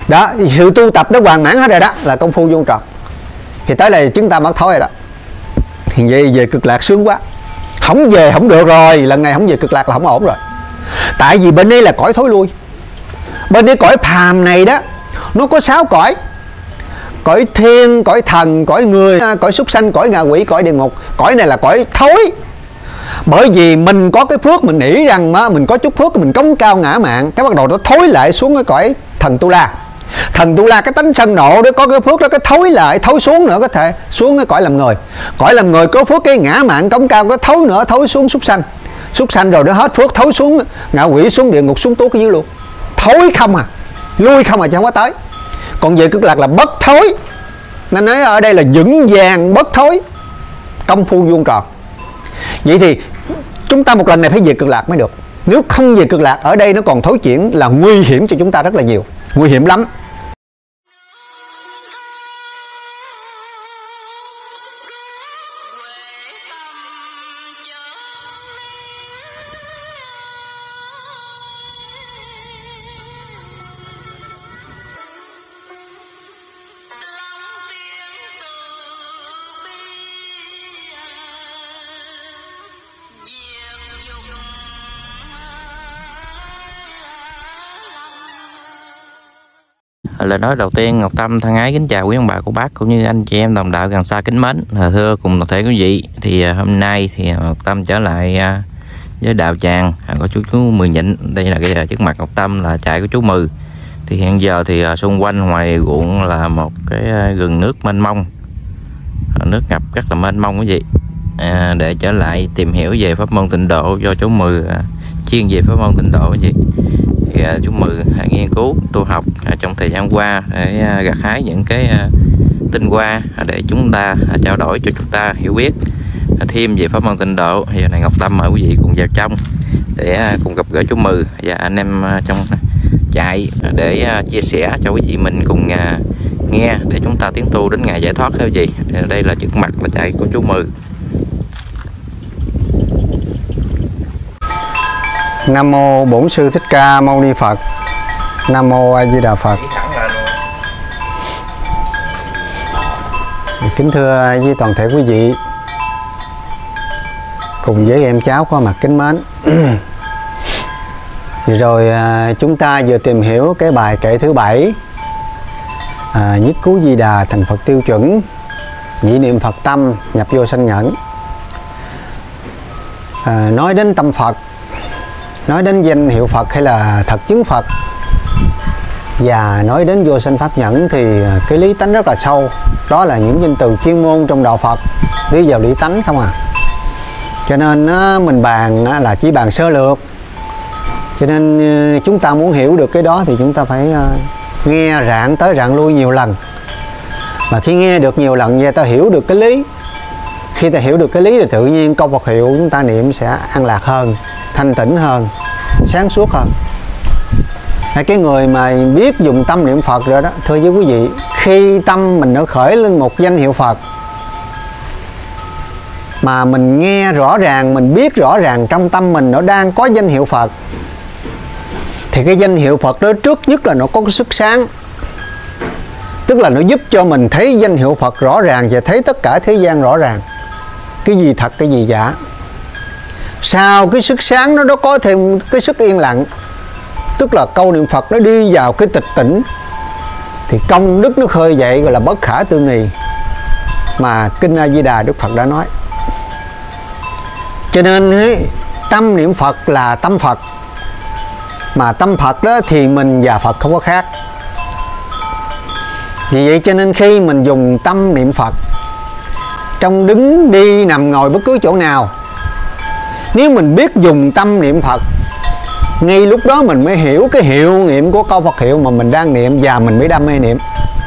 Đó, sự tu tập nó hoàn mãn hết rồi đó, là công phu vuông tròn. Thì tới đây chúng ta mất thói rồi đó. Thì về cực lạc sướng quá. Không về không được rồi, lần này không về cực lạc là không ổn rồi. Tại vì bên đây là cõi thối lui. Bên đây cõi phàm này đó, nó có 6 cõi. Cõi thiên, cõi thần, cõi người, cõi súc sanh, cõi ngạ quỷ, cõi địa ngục. Cõi này là cõi thối. Bởi vì mình có cái phước, mình nghĩ rằng mình có chút phước, mình cống cao ngã mạn, cái bắt đầu nó thối lại xuống cái cõi thần Tu La. Thần Tu La cái tánh sân nộ đó, có cái phước đó, cái thối lại, thối xuống nữa, có thể xuống cái cõi làm người. Cõi làm người có phước, cái ngã mạn cống cao, cái thối nữa, thối xuống súc sanh. Súc sanh rồi nó hết phước, thối xuống ngạ quỷ, xuống địa ngục, xuống tuốt cái dưới luôn. Thối không à, lui không à chứ không có tới. Còn về cực lạc là bất thối. Nên nói ở đây là vững vàng bất thối, công phu vuông tròn. Vậy thì chúng ta một lần này phải về cực lạc mới được. Nếu không về cực lạc, ở đây nó còn thối chuyển, là nguy hiểm cho chúng ta rất là nhiều. Nguy hiểm lắm. Lời nói đầu tiên, Ngọc Tâm thân ái kính chào quý ông bà cô bác cũng như anh chị em đồng đạo gần xa kính mến. Thưa cùng toàn thể quý vị, thì hôm nay thì Ngọc Tâm trở lại với đạo tràng có chú Mười Nhịn. Đây là cái trước mặt Ngọc Tâm là trại của chú Mừ. Thì hiện giờ thì xung quanh ngoài ruộng là một cái rừng nước mênh mông, nước ngập rất là mênh mông quý vị. Để trở lại tìm hiểu về pháp môn tịnh độ do chú Mừ chuyên về pháp môn tịnh độ quý vị. Thì chú Mừ nghiên cứu tu học trong thời gian qua để gặt hái những cái tinh hoa để chúng ta trao đổi cho chúng ta hiểu biết thêm về pháp môn tịnh độ. Giờ này Ngọc Tâm mời quý vị cùng vào trong để cùng gặp gỡ chú Mừ và anh em trong trại để chia sẻ cho quý vị mình cùng nghe để chúng ta tiến tu đến ngày giải thoát theo gì. Đây là trước mặt là trại của chú Mừ. Nam mô Bổn Sư Thích Ca Mâu Ni Phật. Nam mô A Di Đà Phật. Kính thưa với toàn thể quý vị cùng với em cháu có mặt kính mến. Thì rồi chúng ta vừa tìm hiểu cái bài kệ thứ 7, nhất cứu Di Đà thành Phật tiêu chuẩn, nhị niệm Phật tâm nhập vô sanh nhẫn. Nói đến tâm Phật, nói đến danh hiệu Phật hay là thật chứng Phật, và nói đến vô sanh pháp nhẫn thì cái lý tánh rất là sâu. Đó là những danh từ chuyên môn trong đạo Phật đi vào lý tánh không à. Cho nên mình bàn là chỉ bàn sơ lược. Cho nên chúng ta muốn hiểu được cái đó thì chúng ta phải nghe rạng tới rạng lui nhiều lần. Mà khi nghe được nhiều lần vậy ta hiểu được cái lý. Khi ta hiểu được cái lý thì tự nhiên câu Phật hiệu chúng ta niệm sẽ an lạc hơn, thanh tĩnh hơn, sáng suốt hơn. Cái người mà biết dùng tâm niệm Phật rồi đó, thưa với quý vị, khi tâm mình nó khởi lên một danh hiệu Phật mà mình nghe rõ ràng, mình biết rõ ràng trong tâm mình nó đang có danh hiệu Phật, thì cái danh hiệu Phật đó trước nhất là nó có cái sức sáng. Tức là nó giúp cho mình thấy danh hiệu Phật rõ ràng và thấy tất cả thế gian rõ ràng, cái gì thật cái gì giả. Sau cái sức sáng nó có thêm cái sức yên lặng. Tức là câu niệm Phật nó đi vào cái tịch tỉnh thì công đức nó khơi dậy, gọi là bất khả tư nghì mà Kinh A Di Đà Đức Phật đã nói. Cho nên tâm niệm Phật là tâm Phật, mà tâm Phật đó thì mình và Phật không có khác. Vì vậy cho nên khi mình dùng tâm niệm Phật trong đứng đi nằm ngồi bất cứ chỗ nào, nếu mình biết dùng tâm niệm Phật, ngay lúc đó mình mới hiểu cái hiệu nghiệm của câu Phật hiệu mà mình đang niệm và mình mới đam mê niệm.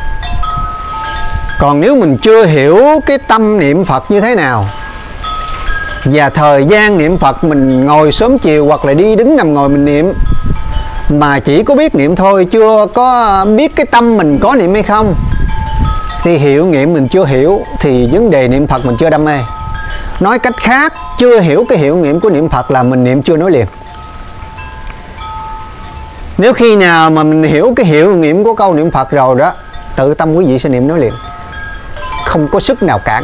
Còn nếu mình chưa hiểu cái tâm niệm Phật như thế nào, và thời gian niệm Phật mình ngồi sớm chiều hoặc là đi đứng nằm ngồi mình niệm, mà chỉ có biết niệm thôi, chưa có biết cái tâm mình có niệm hay không, thì hiệu nghiệm mình chưa hiểu, thì vấn đề niệm Phật mình chưa đam mê. Nói cách khác, chưa hiểu cái hiệu nghiệm của niệm Phật là mình niệm chưa nối liền. Nếu khi nào mà mình hiểu cái hiệu nghiệm của câu niệm Phật rồi đó, tự tâm quý vị sẽ niệm nó liền, không có sức nào cản,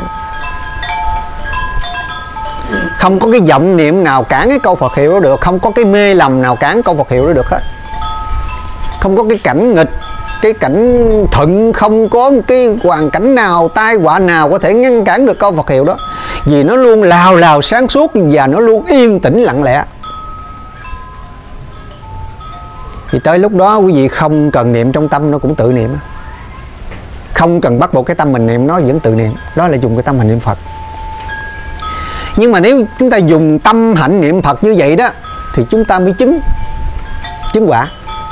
không có cái vọng niệm nào cản cái câu Phật hiệu đó được, không có cái mê lầm nào cản câu Phật hiệu đó được hết, không có cái cảnh nghịch, cái cảnh thuận, không có cái hoàn cảnh nào, tai họa nào có thể ngăn cản được câu Phật hiệu đó, vì nó luôn lào lào sáng suốt và nó luôn yên tĩnh lặng lẽ. Thì tới lúc đó quý vị không cần niệm trong tâm, nó cũng tự niệm, không cần bắt buộc cái tâm mình niệm, nó vẫn tự niệm. Đó là dùng cái tâm hành niệm Phật. Nhưng mà nếu chúng ta dùng tâm hạnh niệm Phật như vậy đó, thì chúng ta mới chứng quả.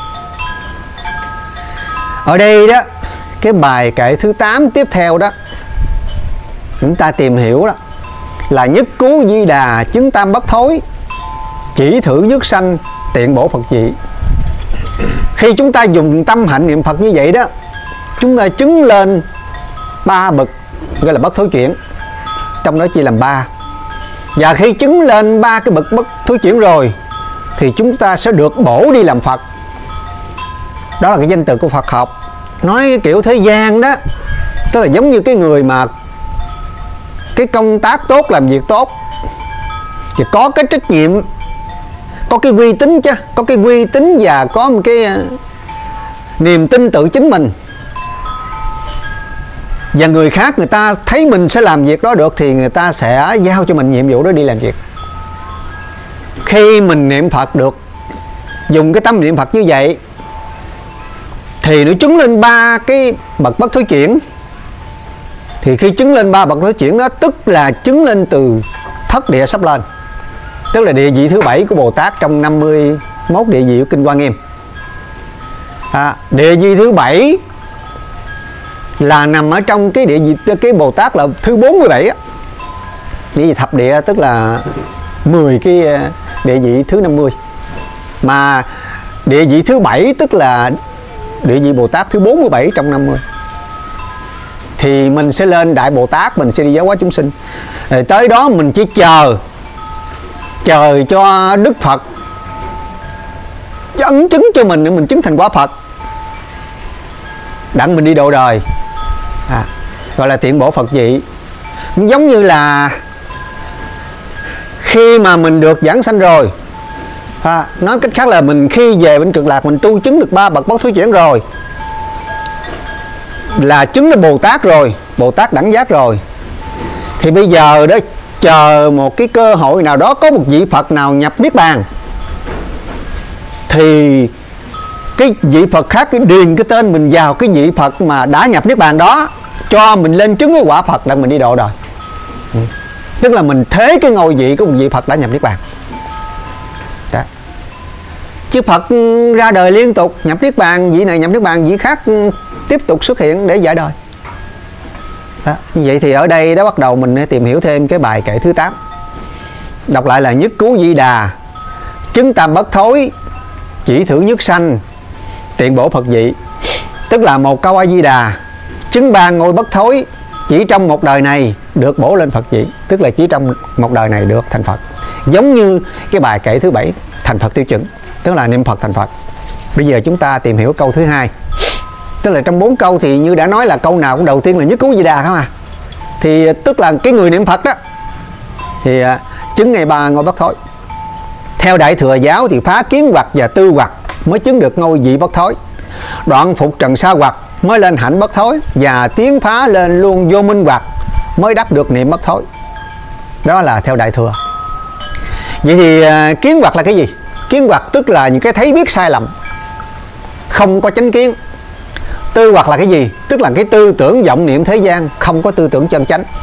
Ở đây đó, cái bài kệ thứ 8 tiếp theo đó, chúng ta tìm hiểu đó là nhất cứu Di Đà chứng tam bất thối, chỉ thử nhất sanh tiện bổ Phật vị. Khi chúng ta dùng tâm hạnh niệm Phật như vậy đó, chúng ta chứng lên 3 bậc gọi là bất thối chuyển, trong đó chia làm 3. Và khi chứng lên 3 cái bậc bất thối chuyển rồi thì chúng ta sẽ được bổ đi làm Phật. Đó là cái danh từ của Phật học. Nói kiểu thế gian đó, tức là giống như cái người mà cái công tác tốt, làm việc tốt thì có cái trách nhiệm, có cái uy tín chứ, có cái uy tín và có một cái niềm tin tự chính mình, và người khác người ta thấy mình sẽ làm việc đó được thì người ta sẽ giao cho mình nhiệm vụ đó đi làm việc. Khi mình niệm Phật được, dùng cái tâm niệm Phật như vậy thì nó chứng lên 3 cái bậc bất thối chuyển. Thì khi chứng lên 3 bậc thối chuyển đó, tức là chứng lên từ thất địa sắp lên, tức là địa vị thứ 7 của Bồ Tát trong 51 địa vị của Kinh Hoa Nghiêm. Địa vị thứ 7 là nằm ở trong cái địa vị, cái Bồ Tát là thứ 47 á. Địa vị thập địa tức là 10 cái địa vị thứ 50. Mà địa vị thứ 7 tức là địa vị Bồ Tát thứ 47 trong 50. Thì mình sẽ lên Đại Bồ Tát, mình sẽ đi giáo hóa chúng sinh. Rồi tới đó mình chỉ chờ cho Đức Phật ấn chứng cho mình để mình chứng thành quả Phật, đặng mình đi độ đời, gọi là tiện bổ Phật vị. Giống như là khi mà mình được giảng sanh rồi, nói cách khác là mình khi về bên Cực Lạc mình tu chứng được 3 bậc bất thối chuyển rồi, là chứng được Bồ Tát rồi, Bồ Tát đẳng giác rồi, thì bây giờ đó chờ một cái cơ hội nào đó, có một vị Phật nào nhập Niết Bàn, thì cái vị Phật khác cái điền cái tên mình vào cái vị Phật mà đã nhập Niết Bàn đó, cho mình lên chứng cái quả Phật để mình đi độ đời. Tức là mình thế cái ngôi vị của một vị Phật đã nhập Niết Bàn. Đó. Chứ Phật ra đời liên tục, nhập Niết Bàn, vị này nhập Niết Bàn, vị khác tiếp tục xuất hiện để giải đời. Đó. Như vậy thì ở đây đó bắt đầu mình tìm hiểu thêm cái bài kệ thứ 8. Đọc lại là nhất cứu Di Đà chứng tam bất thối, chỉ thử nhất sanh tiện bổ Phật vị. Tức là một câu A Di Đà chứng 3 ngôi bất thối, chỉ trong một đời này được bổ lên Phật vị, tức là chỉ trong một đời này được thành Phật. Giống như cái bài kệ thứ 7 thành Phật tiêu chuẩn, tức là niệm Phật thành Phật. Bây giờ chúng ta tìm hiểu câu thứ 2. Tức là trong 4 câu thì như đã nói là câu nào cũng đầu tiên là nhất cứu Di Đà không à. Thì tức là cái người niệm Phật đó thì chứng ngày 3 ngôi bất thối. Theo Đại Thừa giáo thì phá kiến hoặc và tư hoặc mới chứng được ngôi vị bất thối, đoạn phục trần sa hoặc mới lên hạnh bất thối, và tiến phá lên luôn vô minh hoặc mới đắc được niệm bất thối. Đó là theo Đại Thừa. Vậy thì kiến hoặc là cái gì? Kiến hoặc tức là những cái thấy biết sai lầm, không có chánh kiến. Tư hoặc là cái gì? Tức là cái tư tưởng vọng niệm thế gian, không có tư tưởng chân chánh.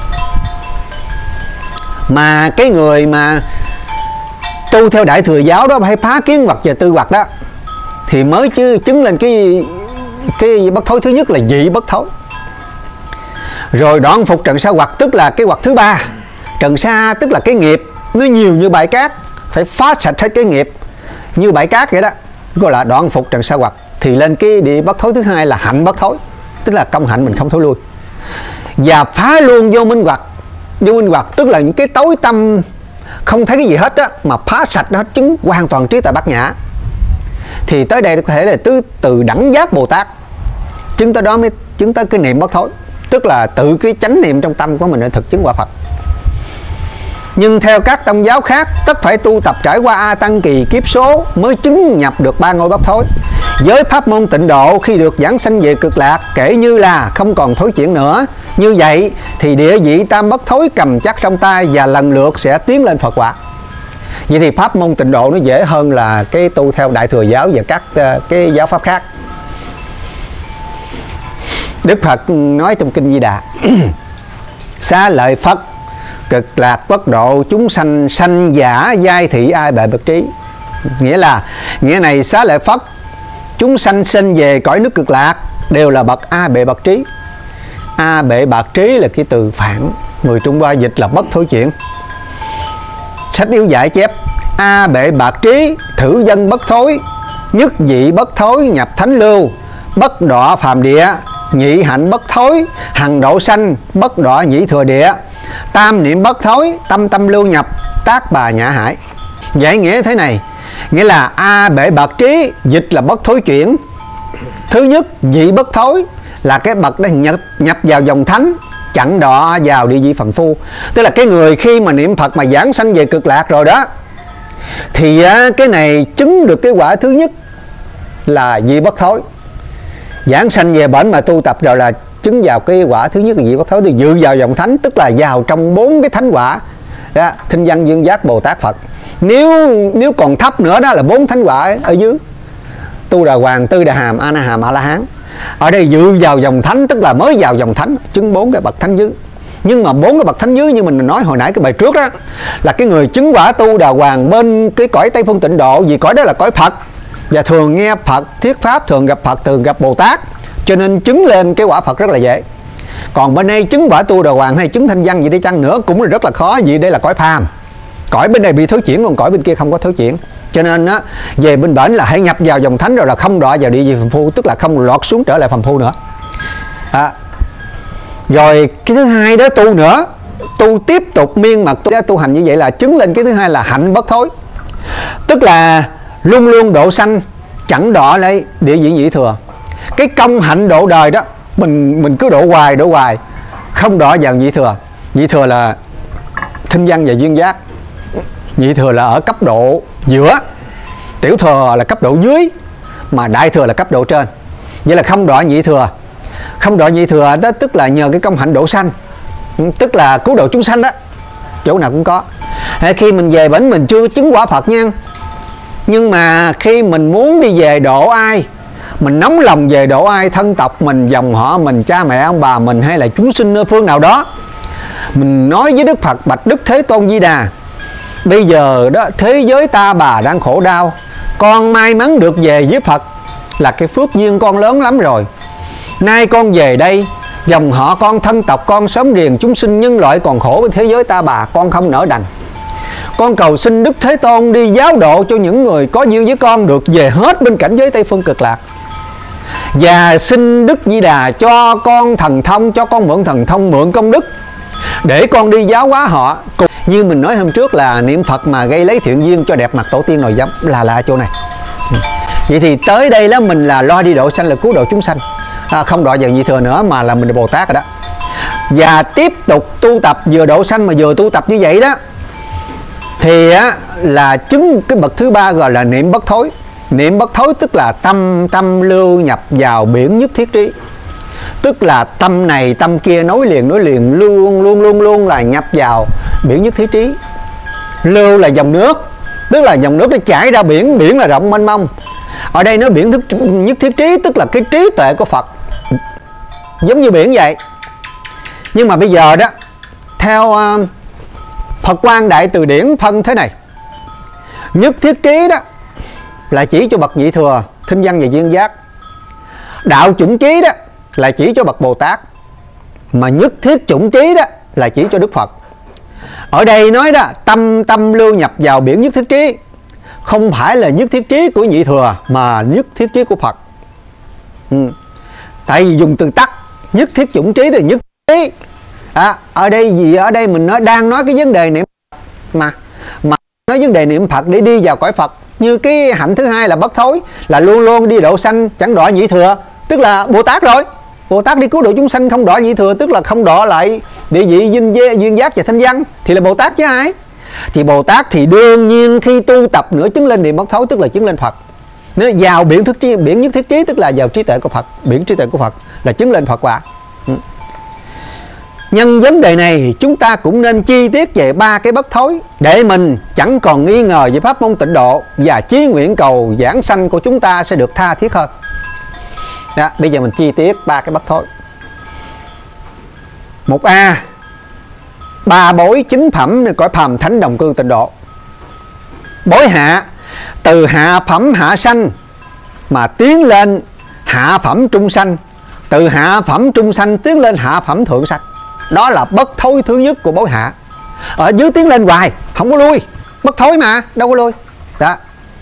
Mà cái người mà tu theo Đại Thừa giáo đó hay phá kiến hoặc và tư hoặc đó thì mới chứng lên cái bất thối thứ nhất là vị bất thối. Rồi đoạn phục trần sa hoặc tức là cái hoặc thứ 3. Trần sa tức là cái nghiệp nó nhiều như bãi cát, phải phá sạch hết cái nghiệp như bãi cát vậy đó, gọi là đoạn phục trần sa hoặc. Thì lên cái địa bất thối thứ 2 là hạnh bất thối, tức là công hạnh mình không thối lui. Và phá luôn vô minh hoặc. Vô minh hoặc tức là những cái tối tâm không thấy cái gì hết á, mà phá sạch nó, chứng hoàn toàn trí tuệ bát nhã. thì tới đây có thể là từ đẳng giác Bồ Tát, chứng tới đó mới chứng tới cái niệm bất thối, tức là tự cái chánh niệm trong tâm của mình để thực chứng quả Phật. Nhưng theo các tông giáo khác, tất phải tu tập trải qua A Tăng kỳ kiếp số mới chứng nhập được ba ngôi bất thối. Với pháp môn tịnh độ, khi được giảng sanh về cực lạc, kể như là không còn thối chuyển nữa. Như vậy thì địa vị tam bất thối cầm chắc trong tay và lần lượt sẽ tiến lên Phật quả. Vậy thì pháp môn tịnh độ nó dễ hơn là cái tu theo Đại Thừa giáo và các cái giáo pháp khác. Đức Phật nói trong Kinh Di Đà: xá lợi Phật, cực lạc bất độ, chúng sanh sanh giả giai thị ai bệ bất trí. Nghĩa này xá lợi Phật, chúng sanh sinh về cõi nước cực lạc đều là bậc A bệ bậc trí. A bệ bậc trí là cái từ phạn, người Trung Hoa dịch là bất thối chuyển. Sách Yếu Giải chép: A bệ bậc trí, thử dân bất thối, nhất vị bất thối nhập thánh lưu, bất đọa phàm địa, nhị hạnh bất thối, hằng độ sanh, bất đọa nhị thừa địa, tam niệm bất thối, tâm tâm lưu nhập, tác bà nhã hải. Giải nghĩa thế này, nghĩa là A bệ bậc trí dịch là bất thối chuyển. Thứ nhất, vị bất thối là cái bậc đã nhập vào dòng thánh, chẳng đọa vào địa vị phàm phu. Tức là cái người khi mà niệm Phật mà giảng sanh về cực lạc rồi đó, thì cái này chứng được cái quả thứ nhất là vị bất thối. Giảng sanh về bển mà tu tập rồi là chứng vào cái quả thứ nhất là vị bất thối, thì dự vào dòng thánh, tức là vào trong 4 cái thánh quả đó, Thinh Văn Dương Giác Bồ Tát Phật. Nếu còn thấp nữa đó là 4 thánh quả ở dưới: Tu Đà Hoàng, Tư Đà Hàm, A Na Hàm, A La Hán. Ở đây dự vào dòng thánh, tức là mới vào dòng thánh, chứng 4 cái bậc thánh dưới. Nhưng mà 4 cái bậc thánh dưới như mình nói hồi nãy cái bài trước đó, là cái người chứng quả Tu Đà Hoàng bên cái cõi Tây Phương Tịnh Độ, vì cõi đó là cõi Phật và thường nghe Phật thuyết pháp, thường gặp Phật, thường gặp Bồ Tát, cho nên chứng lên cái quả Phật rất là dễ. Còn bên đây chứng quả Tu Đà Hoàng hay chứng Thanh Văn gì đi chăng nữa cũng là rất là khó, vì đây là cõi phàm. Cõi bên đây bị thối chuyển, còn cõi bên kia không có thối chuyển. Cho nên á, về bên bển là hãy nhập vào dòng thánh rồi là không đọa vào địa vị phàm phu, tức là không lọt xuống trở lại phàm phu nữa. Rồi cái thứ hai đó tu nữa, tu tiếp tục miên mật tu hành như vậy là chứng lên cái thứ hai là hạnh bất thối, tức là luôn luôn độ sanh, chẳng đọa lại địa vị nhị thừa. Cái công hạnh độ đời đó mình cứ độ hoài không đọa vào nhị thừa. Nhị thừa là Thinh Văn và Duyên Giác, nhị thừa là ở cấp độ giữa, tiểu thừa là cấp độ dưới, mà đại thừa là cấp độ trên. Vậy là không đọa nhị thừa. Không đọa nhị thừa đó tức là nhờ cái công hạnh độ sanh, tức là cứu độ chúng sanh đó, chỗ nào cũng có. Khi mình về bển mình chưa chứng quả Phật nha, nhưng mà khi mình muốn đi về độ ai, mình nóng lòng về độ ai, thân tộc mình, dòng họ mình, cha mẹ ông bà mình, hay là chúng sinh nơi phương nào đó, mình nói với Đức Phật: bạch Đức Thế Tôn Di Đà, bây giờ đó thế giới ta bà đang khổ đau, con may mắn được về với Phật là cái phước duyên con lớn lắm rồi. Nay con về đây, dòng họ con, thân tộc con, xóm riềng, chúng sinh nhân loại còn khổ với thế giới ta bà, con không nỡ đành. Con cầu xin Đức Thế Tôn đi giáo độ cho những người có duyên với con được về hết bên cảnh giới Tây Phương Cực Lạc. Và xin Đức Di Đà cho con thần thông, cho con mượn thần thông, mượn công đức để con đi giáo hóa họ. Như mình nói hôm trước là niệm Phật mà gây lấy thiện duyên cho đẹp mặt tổ tiên nồi giống là chỗ này. Vậy thì tới đây đó mình là lo đi độ sanh, là cứu độ chúng sanh, không đọa vào nhị thừa nữa mà là mình là Bồ Tát rồi đó. Và tiếp tục tu tập, vừa độ sanh mà vừa tu tập như vậy đó, thì là chứng cái bậc thứ ba gọi là niệm bất thối. Niệm bất thối tức là tâm lưu nhập vào biển nhất thiết trí, tức là tâm này tâm kia nối liền luôn là nhập vào biển nhất thiết trí. Lưu là dòng nước, tức là dòng nước nó chảy ra biển, biển là rộng mênh mông. Ở đây nó biển nhất thiết trí, tức là cái trí tuệ của Phật, giống như biển vậy. Nhưng mà bây giờ đó, theo Phật Quang Đại Từ Điển phân thế này: nhất thiết trí đó là chỉ cho bậc nhị thừa, Thinh Văn và Duyên Giác. Đạo chủng trí đó là chỉ cho bậc Bồ Tát, mà nhất thiết chủng trí đó là chỉ cho Đức Phật. Ở đây nói đó, tâm lưu nhập vào biển nhất thiết trí, không phải là nhất thiết trí của nhị thừa mà nhất thiết trí của Phật. Tại vì dùng từ tắt, nhất thiết chủng trí thì nhất trí. Ở đây mình đang nói cái vấn đề niệm Phật mà nói vấn đề niệm Phật để đi vào cõi Phật, Như cái hạnh thứ hai là bất thối, là luôn luôn đi độ sanh chẳng đọa nhị thừa, tức là Bồ Tát rồi. Bồ Tát đi cứu độ chúng sanh không đọa nhị thừa, tức là không đọa lại địa vị duyên giác và thanh văn, thì là Bồ Tát chứ ai. Thì Bồ Tát thì đương nhiên khi tu tập nửa chứng lên niệm bất thối, tức là chứng lên Phật. Nếu vào biển nhất thiết trí, tức là vào trí tuệ của Phật, biển trí tuệ của Phật là chứng lên Phật quả. Nhân vấn đề này chúng ta cũng nên chi tiết về 3 cái bất thối, để mình chẳng còn nghi ngờ về pháp môn tịnh độ, và chí nguyện cầu giảng sanh của chúng ta sẽ được tha thiết hơn. Đó, bây giờ mình chi tiết 3 cái bất thối. 1A, 3 bối chính phẩm cõi phàm thánh đồng cư tịnh độ. Bối hạ, từ hạ phẩm hạ sanh mà tiến lên hạ phẩm trung sanh, từ hạ phẩm trung sanh tiến lên hạ phẩm thượng sanh. Đó là bất thối thứ nhất của bối hạ. Ở dưới tiến lên hoài, không có lui, bất thối mà, đâu có lui. Đó.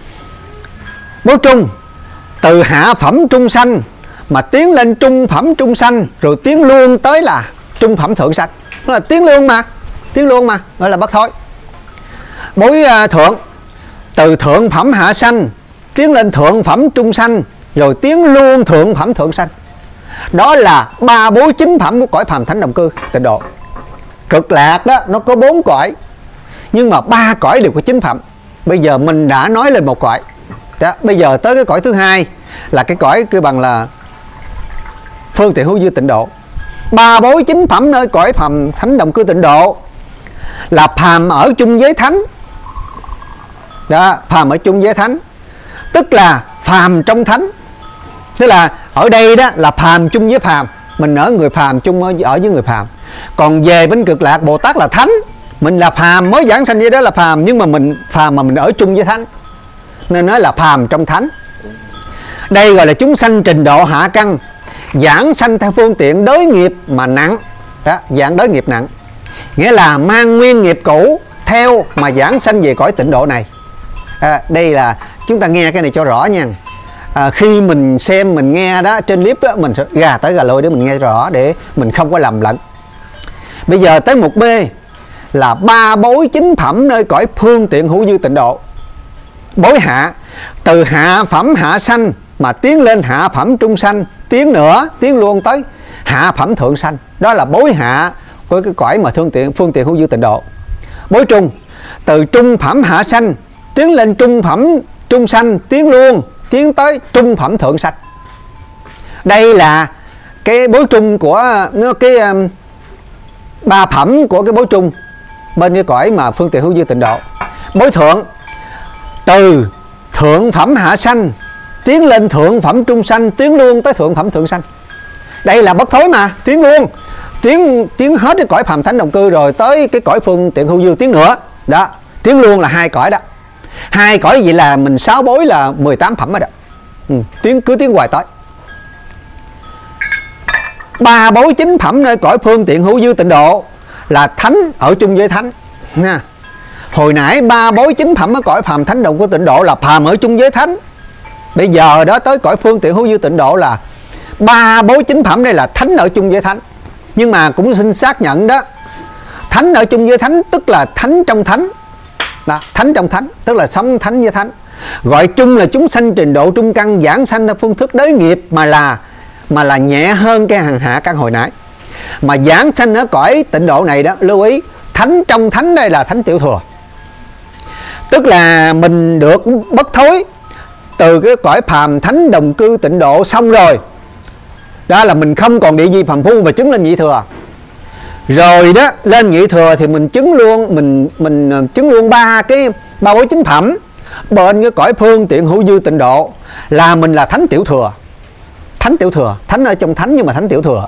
Bối trung, từ hạ phẩm trung sanh mà tiến lên trung phẩm trung sanh, rồi tiến luôn tới là trung phẩm thượng sanh. Nó là tiến luôn mà, gọi là bất thối. Bối thượng, từ thượng phẩm hạ sanh tiến lên thượng phẩm trung sanh, rồi tiến luôn thượng phẩm thượng sanh. Đó là 3 bối chính phẩm của cõi phàm thánh đồng cư tịnh độ. Cực lạc đó nó có 4 cõi, nhưng mà 3 cõi đều có chính phẩm. Bây giờ mình đã nói lên một cõi đó, bây giờ tới cái cõi thứ hai là cái cõi kêu bằng là phương tiện hữu dư tịnh độ. 3 bối chính phẩm nơi cõi phàm thánh đồng cư tịnh độ là phàm ở chung với thánh. Đó, phàm ở chung với thánh, tức là phàm trong thánh. Tức là ở đây đó là phàm chung với phàm, mình ở người phàm chung ở với người phàm. Còn về bên cực lạc Bồ Tát là thánh, mình là phàm mới giảng sanh, với đó là phàm, nhưng mà mình phàm mà mình ở chung với thánh, nên nói là phàm trong thánh. Đây gọi là chúng sanh trình độ hạ căn, giảng sanh theo phương tiện đới nghiệp mà nặng. Đó, dạng đới nghiệp nặng nghĩa là mang nguyên nghiệp cũ theo mà giảng sanh về cõi tịnh độ này. Đây là chúng ta nghe cái này cho rõ nha. Khi mình xem mình nghe đó trên clip đó, mình sẽ gà tới gà lôi để mình nghe rõ, để mình không có lầm lẫn. Bây giờ tới 1B là 3 bối chính phẩm nơi cõi phương tiện hữu dư tịnh độ. Bối hạ, từ hạ phẩm hạ sanh mà tiến lên hạ phẩm trung sanh, tiến nữa, tiến luôn tới hạ phẩm thượng sanh. Đó là bối hạ của cái cõi mà phương tiện hữu dư tịnh độ. Bối trung, từ trung phẩm hạ sanh tiến lên trung phẩm trung sanh, tiến tới trung phẩm thượng sanh. Đây là cái bối trung của cái 3 phẩm của cái bối trung bên cái cõi mà phương tiện hữu dư tịnh độ. Bối thượng, từ thượng phẩm hạ sanh tiến lên thượng phẩm trung sanh, tiến luôn tới thượng phẩm thượng sanh. Đây là bất thối mà, tiến luôn, tiến hết cái cõi phàm thánh đồng cư rồi tới cái cõi phương tiện hữu dư tiến nữa. Đó, tiến luôn là 2 cõi đó. 2 cõi vậy là mình 6 bối là 18 phẩm rồi đó. Cứ tiến hoài tới. 3 bối chính phẩm nơi cõi phương tiện hữu dư tịnh độ là thánh ở chung với thánh nha. Hồi nãy 3 bối chính phẩm ở cõi phàm thánh đồng của tịnh độ là phàm ở chung với thánh. Bây giờ đó tới cõi phương tiện hữu dư tịnh độ là 3 bối chính phẩm, đây là thánh ở chung với thánh. Nhưng mà cũng xin xác nhận đó, thánh ở chung với thánh tức là thánh trong thánh. Đó, thánh trong thánh tức là sống thánh với thánh. Gọi chung là chúng sanh trình độ trung căn, giảng sanh theo phương thức đới nghiệp mà là nhẹ hơn cái hàng hạ căn hồi nãy. Mà giảng sanh ở cõi tịnh độ này đó, lưu ý thánh trong thánh đây là thánh tiểu thừa. Tức là mình được bất thối từ cái cõi phàm thánh đồng cư tịnh độ xong rồi. Đó là mình không còn địa vị phàm phu mà chứng lên nhị thừa. Rồi đó, lên nhị thừa thì mình chứng luôn, mình chứng luôn 3 bối chính phẩm bên cái cõi phương tiện hữu dư tịnh độ là mình là thánh tiểu thừa. Thánh tiểu thừa, thánh ở trong thánh nhưng mà thánh tiểu thừa.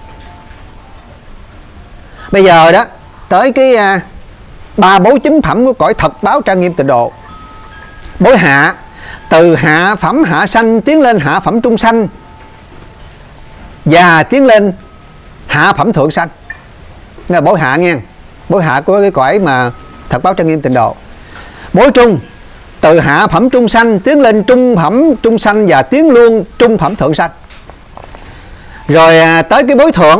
Bây giờ đó tới cái 3 bối chính phẩm của cõi thật báo trang nghiêm tịnh độ. Bối hạ, từ hạ phẩm hạ sanh tiến lên hạ phẩm trung sanh và tiến lên hạ phẩm thượng sanh. Là bối hạ nha, bối hạ của cái cõi mà thật báo trang nghiêm tịnh độ. Bối trung, từ hạ phẩm trung sanh tiến lên trung phẩm trung sanh và tiến luôn trung phẩm thượng sanh. Rồi tới cái bối thượng.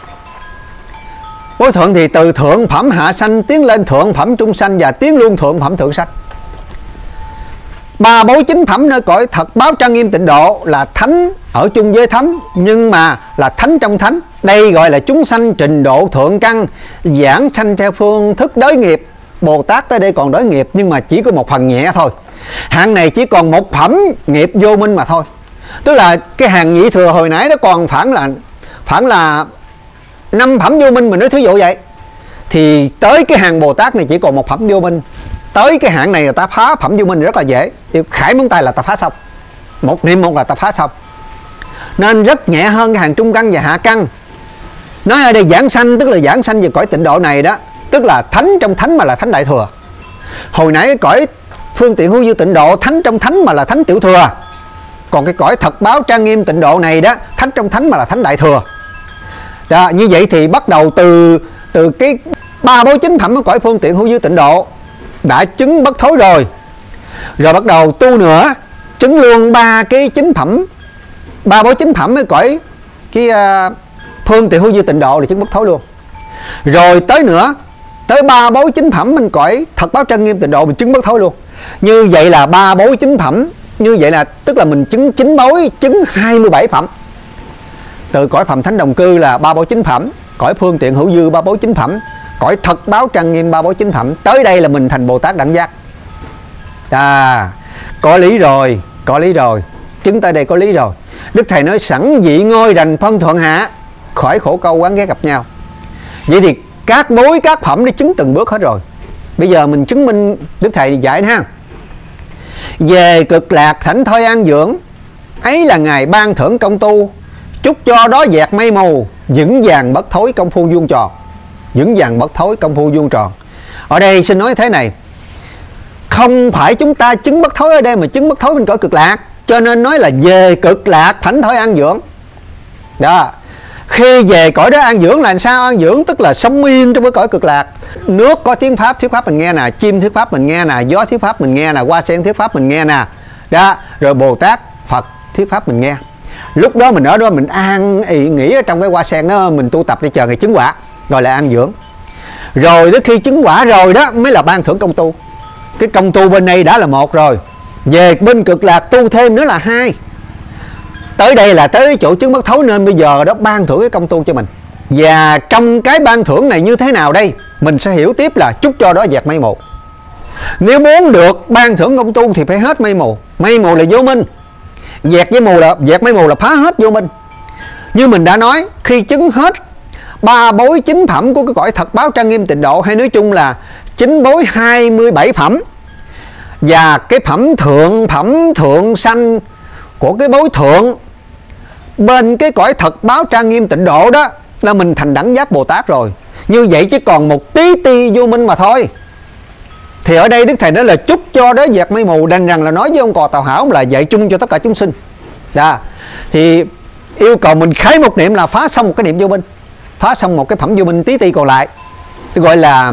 Bối thượng thì từ thượng phẩm hạ sanh tiến lên thượng phẩm trung sanh và tiến luôn thượng phẩm thượng sanh. ba bối chính phẩm nơi cõi thật báo trang nghiêm tịnh độ là thánh ở chung với thánh, nhưng mà là thánh trong thánh. Đây gọi là chúng sanh trình độ thượng căn, giảng sanh theo phương thức đới nghiệp. Bồ Tát tới đây còn đới nghiệp, nhưng mà chỉ có một phần nhẹ thôi. Hạng này chỉ còn một phẩm nghiệp vô minh mà thôi. Tức là cái hàng nhị thừa hồi nãy nó còn khoảng là 5 phẩm vô minh, mình nói thí dụ vậy. Thì tới cái hàng Bồ Tát này chỉ còn một phẩm vô minh. Tới cái hạng này người ta phá phẩm vô minh rất là dễ. Khải móng tay là ta phá xong, một niệm một là ta phá xong. Nên rất nhẹ hơn cái hàng trung căn và hạ căn. Nói ở đây giảng sanh tức là giảng sanh về cõi tịnh độ này đó, tức là thánh trong thánh mà là thánh đại thừa. Hồi nãy cái cõi phương tiện hữu dư tịnh độ thánh trong thánh mà là thánh tiểu thừa. Còn cái cõi thật báo trang nghiêm tịnh độ này đó, thánh trong thánh mà là thánh đại thừa. Đó, như vậy thì bắt đầu từ cái ba bối chính phẩm của cõi phương tiện hữu dư tịnh độ đã chứng bất thối rồi. Rồi bắt đầu tu nữa, chứng luôn ba cái chính phẩm, ba bối chính phẩm với cõi cái phương tiện hữu dư tịnh độ thì chứng bất thối luôn. Rồi tới nữa, tới ba bối chính phẩm mình cõi thật báo trang nghiêm tịnh độ mình chứng bất thối luôn. Như vậy là ba bối chính phẩm, như vậy là tức là mình chứng 9 bối, chứng 27 phẩm. Từ cõi phàm thánh đồng cư là ba bối chính phẩm, cõi phương tiện hữu dư ba bối chính phẩm, cõi thật báo trang nghiêm ba bối chính phẩm. Tới đây là mình thành Bồ Tát đẳng giác. Có lý rồi, có lý rồi. Chứng tới đây có lý rồi. Đức Thầy nói sẵn vị ngôi đành phân thuận hạ, khỏi khổ câu quán ghét gặp nhau. Vậy thì các bối các phẩm đi chứng từng bước hết rồi. Bây giờ mình chứng minh Đức Thầy dạy ha. Về cực lạc thảnh thơi an dưỡng, ấy là Ngài ban thưởng công tu, chúc cho đó dẹt mây mù, vững vàng bất thối công phu vuông tròn. Vững vàng bất thối công phu vuông tròn. Ở đây xin nói thế này, không phải chúng ta chứng bất thối ở đây mà chứng bất thối bên cõi cực lạc. Cho nên nói là về cực lạc thảnh thơi an dưỡng. Đó. Khi về cõi đó an dưỡng là làm sao? An dưỡng tức là sống yên trong cái cõi cực lạc. Nước có tiếng pháp thuyết pháp mình nghe nè, chim thuyết pháp mình nghe nè, gió thuyết pháp mình nghe nè, hoa sen thuyết pháp mình nghe nè. Đó, rồi Bồ Tát, Phật thuyết pháp mình nghe. Lúc đó mình ở đó mình an ý nghĩ ở trong cái hoa sen đó, mình tu tập để chờ ngày chứng quả, gọi là an dưỡng. Rồi đến khi chứng quả rồi đó mới là ban thưởng công tu. Cái công tu bên đây đã là một rồi, về bên cực lạc tu thêm nữa là 2. Tới đây là tới chỗ chứng bất thối, nên bây giờ đó ban thưởng cái công tu cho mình. Và trong cái ban thưởng này như thế nào đây? Mình sẽ hiểu tiếp là chúc cho đó dẹt mây mù. Nếu muốn được ban thưởng công tu thì phải hết mây mù. Mây mù là vô minh, dẹt mây mù là phá hết vô minh. Như mình đã nói, khi chứng hết ba bối chính phẩm của cái cõi thật báo trang nghiêm tịnh độ, hay nói chung là 9 bối 27 phẩm, và cái phẩm thượng sanh của cái bối thượng bên cái cõi thật báo trang nghiêm tịnh độ đó là mình thành đẳng giác Bồ Tát rồi. Như vậy chỉ còn một tí ti vô minh mà thôi. Thì ở đây Đức Thầy nói là chúc cho đó dẹt mây mù, đành rằng là nói với ông cò Tàu Hảo là dạy chung cho tất cả chúng sinh. Đó. Thì yêu cầu mình khái một niệm là phá xong một cái niệm vô minh, phá xong một cái phẩm vô minh tí ti còn lại, gọi là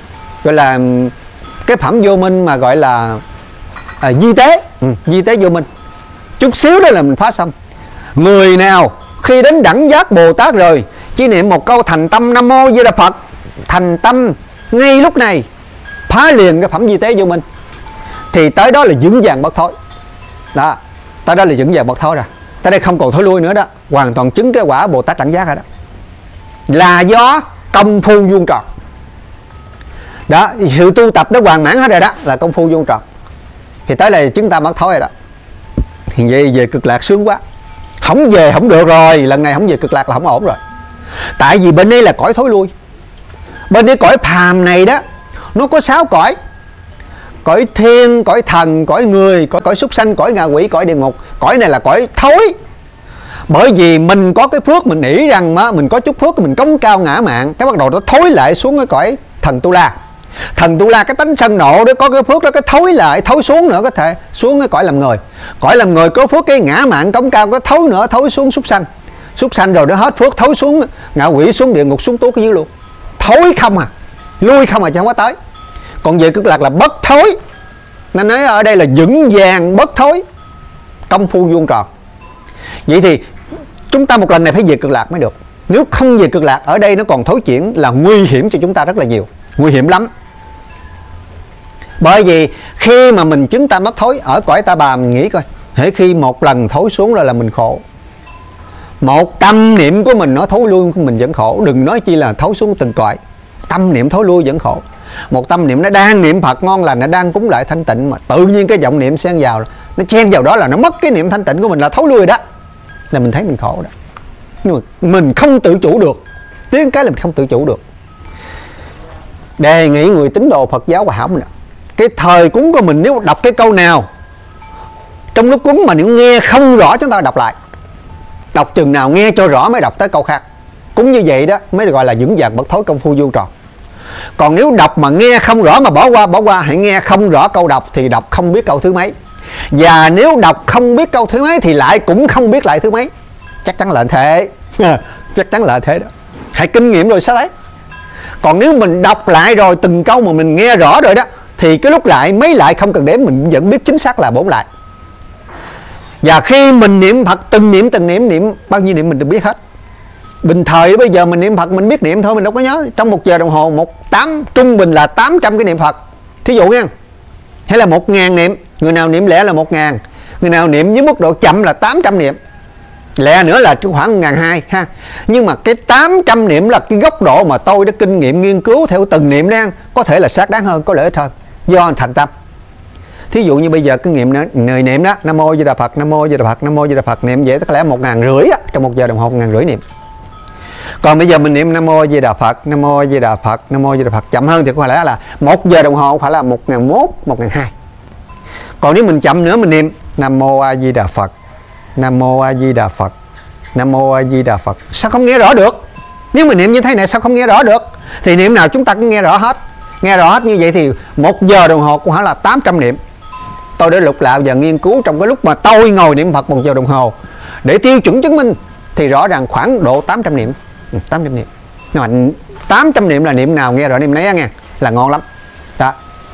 cái phẩm vô minh mà gọi là di tế, di tế vô minh. Chút xíu đó là mình phá xong. Người nào khi đến đẳng giác Bồ Tát rồi chỉ niệm một câu thành tâm Nam Mô Di Đà Phật, thành tâm ngay lúc này phá liền cái phẩm di tế vô minh, thì tới đó là vững vàng bất thối. Đó, tới đó là vững vàng bất thối rồi. Tới đây không còn thối lui nữa đó, hoàn toàn chứng cái quả Bồ Tát đẳng giác rồi đó. Là do công phu vuông tròn. Đó, sự tu tập nó hoàn mãn hết rồi đó, là công phu vuông tròn. Thì tới đây chúng ta bất thối rồi đó. Thì vậy về cực lạc sướng quá. Không về không được rồi, lần này không về cực lạc là không ổn rồi. Tại vì bên đây là cõi thối lui. Bên đây cõi phàm này đó, nó có 6 cõi. Cõi thiên, cõi thần, cõi người, cõi súc sanh, cõi ngạ quỷ, cõi địa ngục. Cõi này là cõi thối. Bởi vì mình có cái phước, mình nghĩ rằng mình có chút phước, mình cống cao ngã mạn, cái bắt đầu nó thối lại xuống cái cõi thần Tu La. Thần Tu La cái tánh sân nộ đó, có cái phước đó, cái thối lại, thối xuống nữa, có thể xuống cái cõi làm người. Cõi làm người có phước cái ngã mạn cống cao, có thối nữa, thối xuống súc sanh. Súc sanh rồi nó hết phước, thối xuống ngạ quỷ, xuống địa ngục, xuống tuốt cái dưới luôn. Thối không à, lui không à chứ không có tới. Còn về cực lạc là bất thối. Nên nói ở đây là vững vàng bất thối, công phu vuông tròn. Vậy thì chúng ta một lần này phải về cực lạc mới được. Nếu không về cực lạc, ở đây nó còn thối chuyển là nguy hiểm cho chúng ta rất là nhiều, nguy hiểm lắm. Bởi vì khi mà mình chứng tam bất thối ở cõi ta bà, mình nghĩ coi, hễ khi một lần thối xuống rồi là mình khổ. Một tâm niệm của mình nó thối lui mình vẫn khổ, đừng nói chi là thối xuống từng cõi. Tâm niệm thối lui vẫn khổ. Một tâm niệm nó đang niệm Phật ngon lành, nó đang cúng lại thanh tịnh, mà tự nhiên cái vọng niệm xen vào, nó chen vào đó là nó mất cái niệm thanh tịnh của mình, là thối lui đó, là mình thấy mình khổ đó. Nhưng mà mình không tự chủ được, tiếng cái là mình không tự chủ được. Đề nghị người tín đồ Phật giáo và hỏng nè, cái thời cúng của mình nếu đọc cái câu nào trong lúc cúng mà nếu nghe không rõ, chúng ta đọc lại, đọc chừng nào nghe cho rõ mới đọc tới câu khác. Cúng như vậy đó mới được gọi là vững vàng bất thối, công phu vô tròn. Còn nếu đọc mà nghe không rõ mà bỏ qua, hãy nghe không rõ câu đọc thì đọc không biết câu thứ mấy. Và nếu đọc không biết câu thứ mấy thì lại cũng không biết lại thứ mấy. Chắc chắn là thế. Chắc chắn là thế đó. Hãy kinh nghiệm rồi sẽ thấy. Còn nếu mình đọc lại rồi từng câu mà mình nghe rõ rồi đó, thì cái lúc lại mấy lại không cần đếm, mình vẫn biết chính xác là 4 lại. Và khi mình niệm Phật từng niệm bao nhiêu niệm mình được biết hết. Bình thời bây giờ mình niệm Phật mình biết niệm thôi, mình đâu có nhớ. Trong 1 giờ đồng hồ trung bình là 800 cái niệm Phật, thí dụ nha. Hay là 1000 niệm. Người nào niệm lẻ là 1000, người nào niệm với mức độ chậm là 800 niệm, lẻ nữa là khoảng 1200 ha. Nhưng mà cái 800 niệm là cái góc độ mà tôi đã kinh nghiệm nghiên cứu theo từng niệm đó, có thể là xác đáng hơn, có lợi ích hơn, do thành tâm. Thí dụ như bây giờ cái người niệm đó, Nam Mô Di Đà Phật, Nam Mô Di Đà Phật, Nam Mô Di Đà Phật, niệm vậy có lẽ 1500 trong 1 giờ đồng hồ, 1500 niệm. Còn bây giờ mình niệm Nam Mô Di Đà Phật, Nam Mô Di Đà Phật, Nam Mô Di Đà Phật chậm hơn thì có lẽ là 1 giờ đồng hồ phải là 1001, 1200. Còn nếu mình chậm nữa mình niệm Nam Mô A Di Đà Phật, Nam Mô A Di Đà Phật, Nam Mô A Di Đà Phật, sao không nghe rõ được? Nếu mình niệm như thế này sao không nghe rõ được? Thì niệm nào chúng ta cũng nghe rõ hết. Nghe rõ hết như vậy thì 1 giờ đồng hồ cũng phải là 800 niệm. Tôi đã lục lạo và nghiên cứu trong cái lúc mà tôi ngồi niệm Phật 1 giờ đồng hồ để tiêu chuẩn chứng minh thì rõ ràng khoảng độ 800 niệm. 800 niệm. Nhưng mà 800 niệm là niệm nào nghe rõ niệm nấy nghe, là ngon lắm. Đó.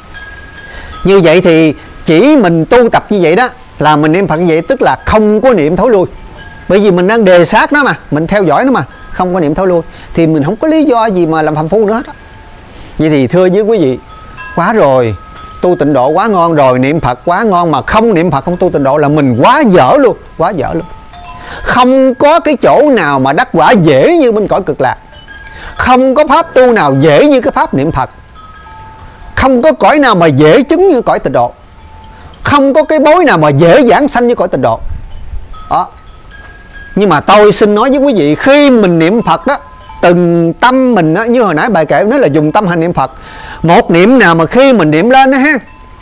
Như vậy thì chỉ mình tu tập như vậy đó là mình niệm Phật như vậy, tức là không có niệm thối lui. Bởi vì mình đang đề sát nó mà, mình theo dõi nó mà, không có niệm thối lui thì mình không có lý do gì mà làm phàm phu nữa hết đó. Vậy thì thưa với quý vị, quá rồi, tu tịnh độ quá ngon rồi, niệm Phật quá ngon, mà không niệm Phật không tu tịnh độ là mình quá dở luôn, quá dở luôn. Không có cái chỗ nào mà đắc quả dễ như bên cõi Cực Lạc. Không có pháp tu nào dễ như cái pháp niệm Phật. Không có cõi nào mà dễ chứng như cõi tịnh độ. Không có cái bối nào mà dễ giảng sanh như cõi tịnh độ. Đó. Nhưng mà tôi xin nói với quý vị, khi mình niệm Phật đó, từng tâm mình đó, như hồi nãy bài kể nói là dùng tâm hành niệm Phật. Một niệm nào mà khi mình niệm lên đó ha,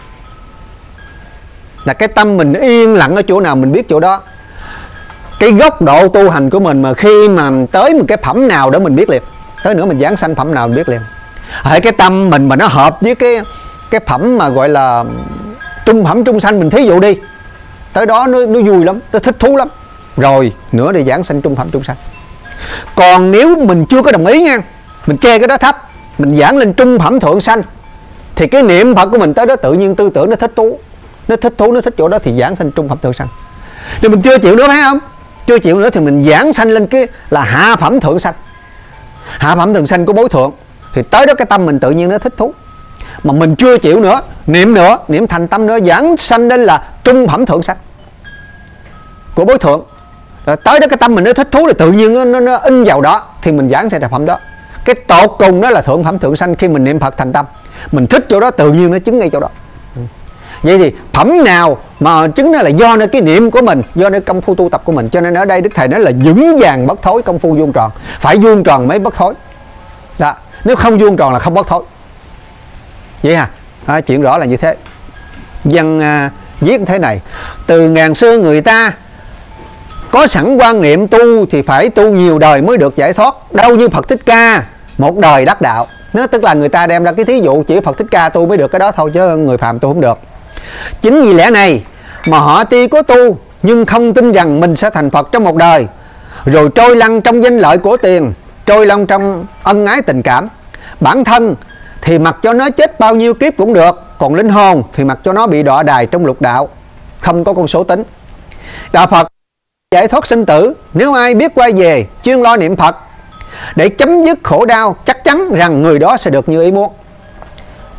là cái tâm mình yên lặng ở chỗ nào mình biết chỗ đó. Cái góc độ tu hành của mình mà khi mà tới một cái phẩm nào đó mình biết liền. Tới nữa mình giảng sanh phẩm nào mình biết liền. Ở cái tâm mình mà nó hợp với cái phẩm mà gọi là trung phẩm trung sanh, mình thí dụ đi, tới đó nó vui lắm, nó thích thú lắm. Rồi nữa để giảng sanh trung phẩm trung sanh. Còn nếu mình chưa có đồng ý nha, mình chê cái đó thấp, mình giảng lên trung phẩm thượng sanh, thì cái niệm Phật của mình tới đó tự nhiên tư tưởng nó thích thú, nó thích chỗ đó thì giảng sanh trung phẩm thượng sanh. Thì mình chưa chịu nữa phải không? Chưa chịu nữa thì mình giảng sanh lên cái là hạ phẩm thượng sanh. Hạ phẩm thượng sanh của bối thượng, thì tới đó cái tâm mình tự nhiên nó thích thú. Mà mình chưa chịu nữa, niệm thành tâm nữa, giảng sanh lên là trung phẩm thượng sanh của bối thượng. Rồi tới đó cái tâm mình nó thích thú là tự nhiên nó in vào đó, thì mình giảng sanh thành phẩm đó. Cái tột cùng đó là thượng phẩm thượng sanh khi mình niệm Phật thành tâm. Mình thích chỗ đó tự nhiên nó chứng ngay chỗ đó. Vậy thì phẩm nào mà chứng đó là do nơi cái niệm của mình, do nơi công phu tu tập của mình. Cho nên ở đây Đức Thầy nói là vững vàng bất thối, công phu vuông tròn. Phải vuông tròn mới bất thối đó. Nếu không vuông tròn là không bất thối. Vậy hả? Chuyện rõ là như thế. Văn viết thế này: từ ngàn xưa người ta có sẵn quan niệm tu thì phải tu nhiều đời mới được giải thoát. Đâu như Phật Thích Ca một đời đắc đạo. Nó tức là người ta đem ra cái thí dụ chỉ Phật Thích Ca tu mới được cái đó thôi, chứ người phàm tu không được. Chính vì lẽ này mà họ tuy có tu nhưng không tin rằng mình sẽ thành Phật trong một đời, rồi trôi lăn trong danh lợi của tiền, trôi lăn trong ân ái tình cảm. Bản thân thì mặc cho nó chết bao nhiêu kiếp cũng được, còn linh hồn thì mặc cho nó bị đọa đài trong lục đạo, không có con số tính. Đạo Phật giải thoát sinh tử, nếu ai biết quay về chuyên lo niệm Phật để chấm dứt khổ đau, chắc chắn rằng người đó sẽ được như ý muốn.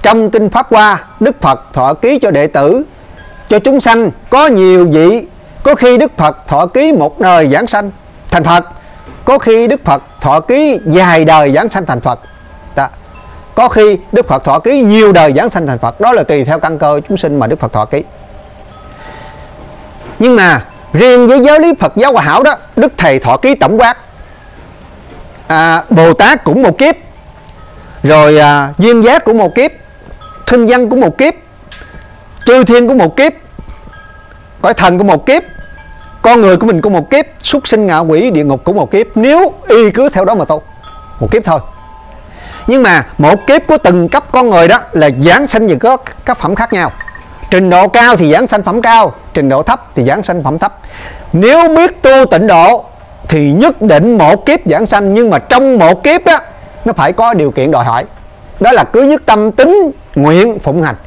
trong kinh Pháp Hoa, Đức Phật thọ ký cho đệ tử, cho chúng sanh có nhiều vị. Có khi Đức Phật thọ ký một đời giảng sanh thành Phật, có khi Đức Phật thọ ký vài đời giảng sanh thành Phật. Đó. Có khi Đức Phật thọ ký nhiều đời giảng sanh thành Phật. Đó là tùy theo căn cơ chúng sinh mà Đức Phật thọ ký. Nhưng mà riêng với giáo lý Phật giáo Hòa Hảo đó, Đức Thầy thọ ký tổng quát. Bồ Tát cũng một kiếp, rồi duyên giác cũng một kiếp, thinh văn cũng một kiếp, chư thiên cũng một kiếp, cõi thần cũng một kiếp, con người của mình cũng một kiếp, súc sinh ngạ quỷ địa ngục cũng một kiếp, nếu y cứ theo đó mà tu. Một kiếp thôi. Nhưng mà một kiếp của từng cấp con người đó là giảng sanh về có cấp phẩm khác nhau. Trình độ cao thì giảng sanh phẩm cao, trình độ thấp thì giảng sanh phẩm thấp. Nếu biết tu tịnh độ thì nhất định một kiếp giảng sanh, nhưng mà trong một kiếp đó nó phải có điều kiện đòi hỏi. Đó là cứ nhất tâm tín nguyện phụng hành.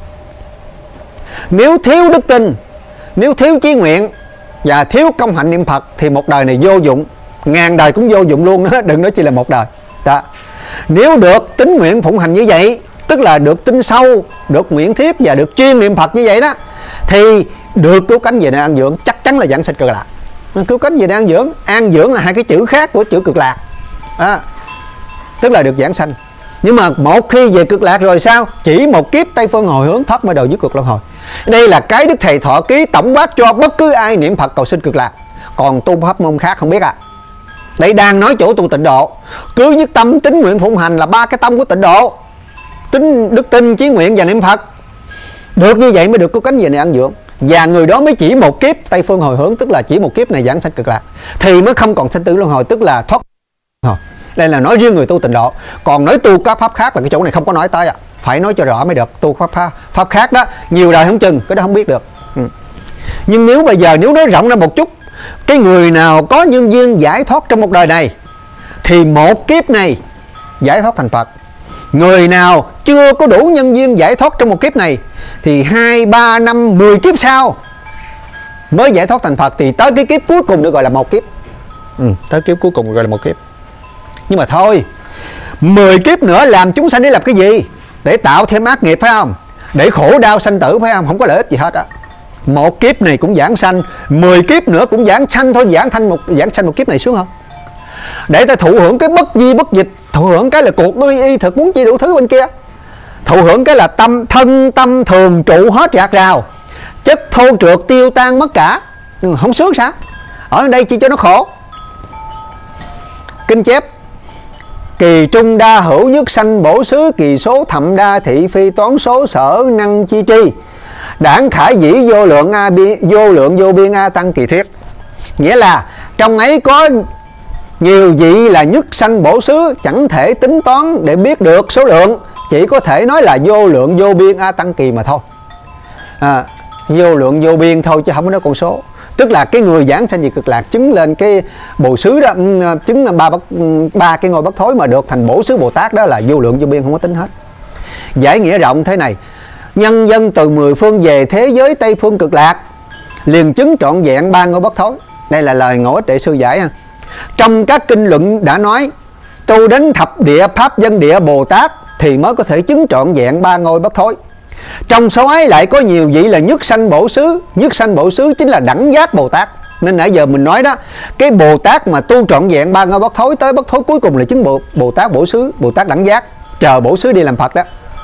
Nếu thiếu đức tin, nếu thiếu chí nguyện và thiếu công hạnh niệm Phật thì một đời này vô dụng, ngàn đời cũng vô dụng luôn đó, đừng nói chỉ là một đời. Đó. Nếu được tín nguyện phụng hành như vậy, tức là được tin sâu, được nguyện thiết và được chuyên niệm Phật như vậy đó, thì được cứu cánh về nơi an dưỡng, chắc chắn là giảng sanh cực lạc. Cứu cánh về nơi an dưỡng là hai cái chữ khác của chữ cực lạc. Tức là được giảng sanh. Nhưng mà một khi về cực lạc rồi sao? Chỉ một kiếp Tây Phương hồi hướng thoát mở đầu dưới cực luân hồi. Đây là cái Đức Thầy thọ ký tổng quát cho bất cứ ai niệm Phật cầu sinh cực lạc. Còn tu pháp môn khác không biết à. Đây đang nói chỗ tu tịnh độ. Cứ nhất tâm tín nguyện phụng hành là ba cái tâm của tịnh độ: tín, đức tin, chí nguyện và niệm Phật. Được như vậy mới được cứu cánh về nơi an dưỡng. Và người đó mới chỉ một kiếp Tây Phương hồi hướng, tức là chỉ một kiếp này giảng sanh cực lạc, thì mới không còn sanh tử luân hồi, tức là thoát hồi. Đây là nói riêng người tu tịnh độ. Còn nói tu các pháp khác là cái chỗ này không có nói tới phải nói cho rõ mới được. Tu pháp khác đó nhiều đời không chừng, cái đó không biết được. Nhưng nếu bây giờ nếu nói rộng ra một chút, cái người nào có nhân duyên giải thoát trong một đời này thì một kiếp này giải thoát thành Phật. Người nào chưa có đủ nhân duyên giải thoát trong một kiếp này thì 2, 3, 5, 10 kiếp sau mới giải thoát thành Phật, thì tới cái kiếp cuối cùng được gọi là một kiếp. Tới kiếp cuối cùng gọi là một kiếp. Nhưng mà thôi, 10 kiếp nữa làm chúng sanh để làm cái gì? Để tạo thêm ác nghiệp phải không? Để khổ đau sanh tử phải không? Không có lợi ích gì hết á. Một kiếp này cũng giảng sanh, 10 kiếp nữa cũng giảng sanh thôi. Giảng sanh một kiếp này xuống không? Để ta thụ hưởng cái bất di bất dịch, thụ hưởng cái là cuộc đuôi y thực muốn chi đủ thứ bên kia, thụ hưởng cái là thân tâm thường trụ hết rạc rào, chất thô trượt tiêu tan mất cả. Không sướng sao? Ở đây chỉ cho nó khổ. Kinh chép: kỳ trung đa hữu nhất sanh bổ xứ, kỳ số thậm đa thị phi toán số sở năng chi tri, đảng khải dĩ vô lượng vô biên a tăng kỳ thuyết. Nghĩa là trong ấy có nhiều vị là nhất sanh bổ xứ, chẳng thể tính toán để biết được số lượng, chỉ có thể nói là vô lượng vô biên a tăng kỳ mà thôi. Vô lượng vô biên thôi chứ không có nói con số. Tức là cái người giảng sanh về cực lạc chứng lên cái bồ xứ đó, chứng là ba cái ngôi bất thối mà được thành bổ xứ Bồ Tát, đó là vô lượng vô biên, không có tính hết. Giải nghĩa rộng thế này: nhân dân từ 10 phương về thế giới Tây Phương cực lạc, liền chứng trọn vẹn ba ngôi bất thối. Đây là lời Ngộ Ích Đại Sư giải. Trong các kinh luận đã nói tu đến thập địa pháp dân địa Bồ Tát thì mới có thể chứng trọn vẹn ba ngôi bất thối. Trong số ấy lại có nhiều vị là nhất sanh bổ xứ. Nhất sanh bổ xứ chính là đẳng giác Bồ Tát. Nên nãy giờ mình nói đó, cái Bồ Tát mà tu trọn vẹn ba ngôi bất thối, tới bất thối cuối cùng là chứng Bồ Tát bổ xứ, Bồ Tát đẳng giác, chờ bổ xứ đi làm Phật đó.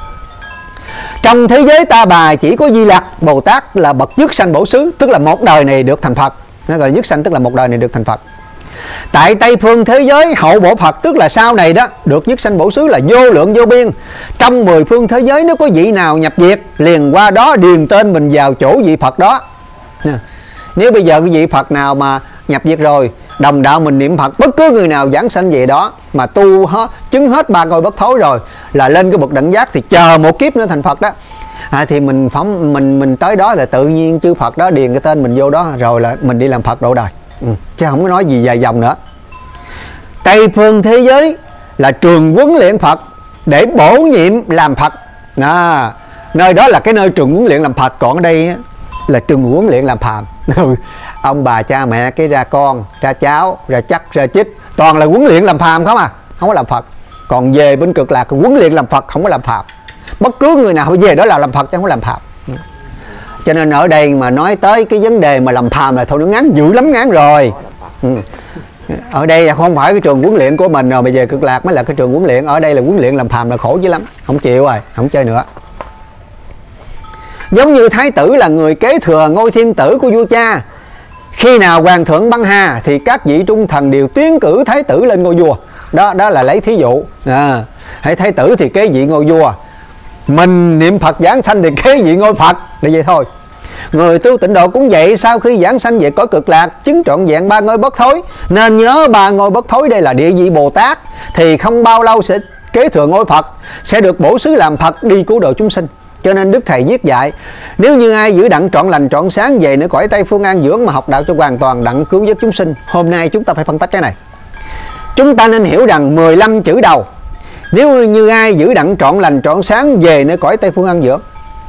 Trong thế giới ta bà chỉ có Di Lặc Bồ Tát là bậc nhất sanh bổ xứ, tức là một đời này được thành Phật. Nó gọi là nhất sanh, tức là một đời này được thành Phật. Tại Tây Phương thế giới hậu bổ Phật, tức là sau này đó được nhất sanh bổ xứ là vô lượng vô biên. Trong 10 phương thế giới nếu có vị nào nhập diệt, liền qua đó điền tên mình vào chỗ vị Phật đó. Nếu bây giờ cái vị Phật nào mà nhập diệt rồi, đồng đạo mình niệm Phật, bất cứ người nào giảng sanh về đó mà tu chứng hết ba ngôi bất thối rồi là lên cái bậc đẳng giác, thì chờ một kiếp nữa thành Phật đó. Thì mình tới đó là tự nhiên chư Phật đó điền cái tên mình vô đó, rồi là mình đi làm Phật độ đời. Chứ không có nói gì dài dòng nữa. Tây Phương thế giới là trường huấn luyện Phật để bổ nhiệm làm Phật. Nơi đó là cái nơi trường huấn luyện làm Phật, còn ở đây là trường huấn luyện làm phàm. Ông bà cha mẹ cái ra con, ra cháu, ra chắc, ra chích, toàn là huấn luyện làm phàm không à, không có làm Phật. Còn về bên cực lạc huấn luyện làm Phật, không có làm phàm. Bất cứ người nào về đó là làm Phật chứ không làm Phạm. Cho nên ở đây mà nói tới cái vấn đề mà làm Phàm là thôi nó ngán dữ lắm, ngán rồi. Ở đây không phải cái trường huấn luyện của mình rồi, bây giờ Cực Lạc mới là cái trường huấn luyện. Ở đây là huấn luyện làm Phàm là khổ dữ lắm, không chịu rồi, không chơi nữa. Giống như Thái tử là người kế thừa ngôi thiên tử của vua cha. Khi nào hoàng thượng băng hà thì các vị trung thần đều tiến cử Thái tử lên ngôi vua. Đó là lấy thí dụ. Hãy Thái tử thì kế vị ngôi vua, mình niệm Phật giảng sanh thì kế vị ngôi Phật, là vậy thôi. Người tu tịnh độ cũng vậy, sau khi giảng sanh về cõi Cực Lạc, chứng trọn vẹn 3 ngôi bất thối. Nên nhớ 3 ngôi bất thối đây là địa vị Bồ Tát, thì không bao lâu sẽ kế thừa ngôi Phật, sẽ được bổ xứ làm Phật đi cứu độ chúng sinh. Cho nên Đức Thầy viết dạy, nếu như ai giữ đặng trọn lành trọn sáng về nơi cõi Tây Phương an dưỡng mà học đạo cho hoàn toàn đặng cứu vớt chúng sinh. Hôm nay chúng ta phải phân tích cái này. Chúng ta nên hiểu rằng 15 chữ đầu, nếu như ai giữ đặng trọn lành trọn sáng về nơi cõi Tây Phương an dưỡng,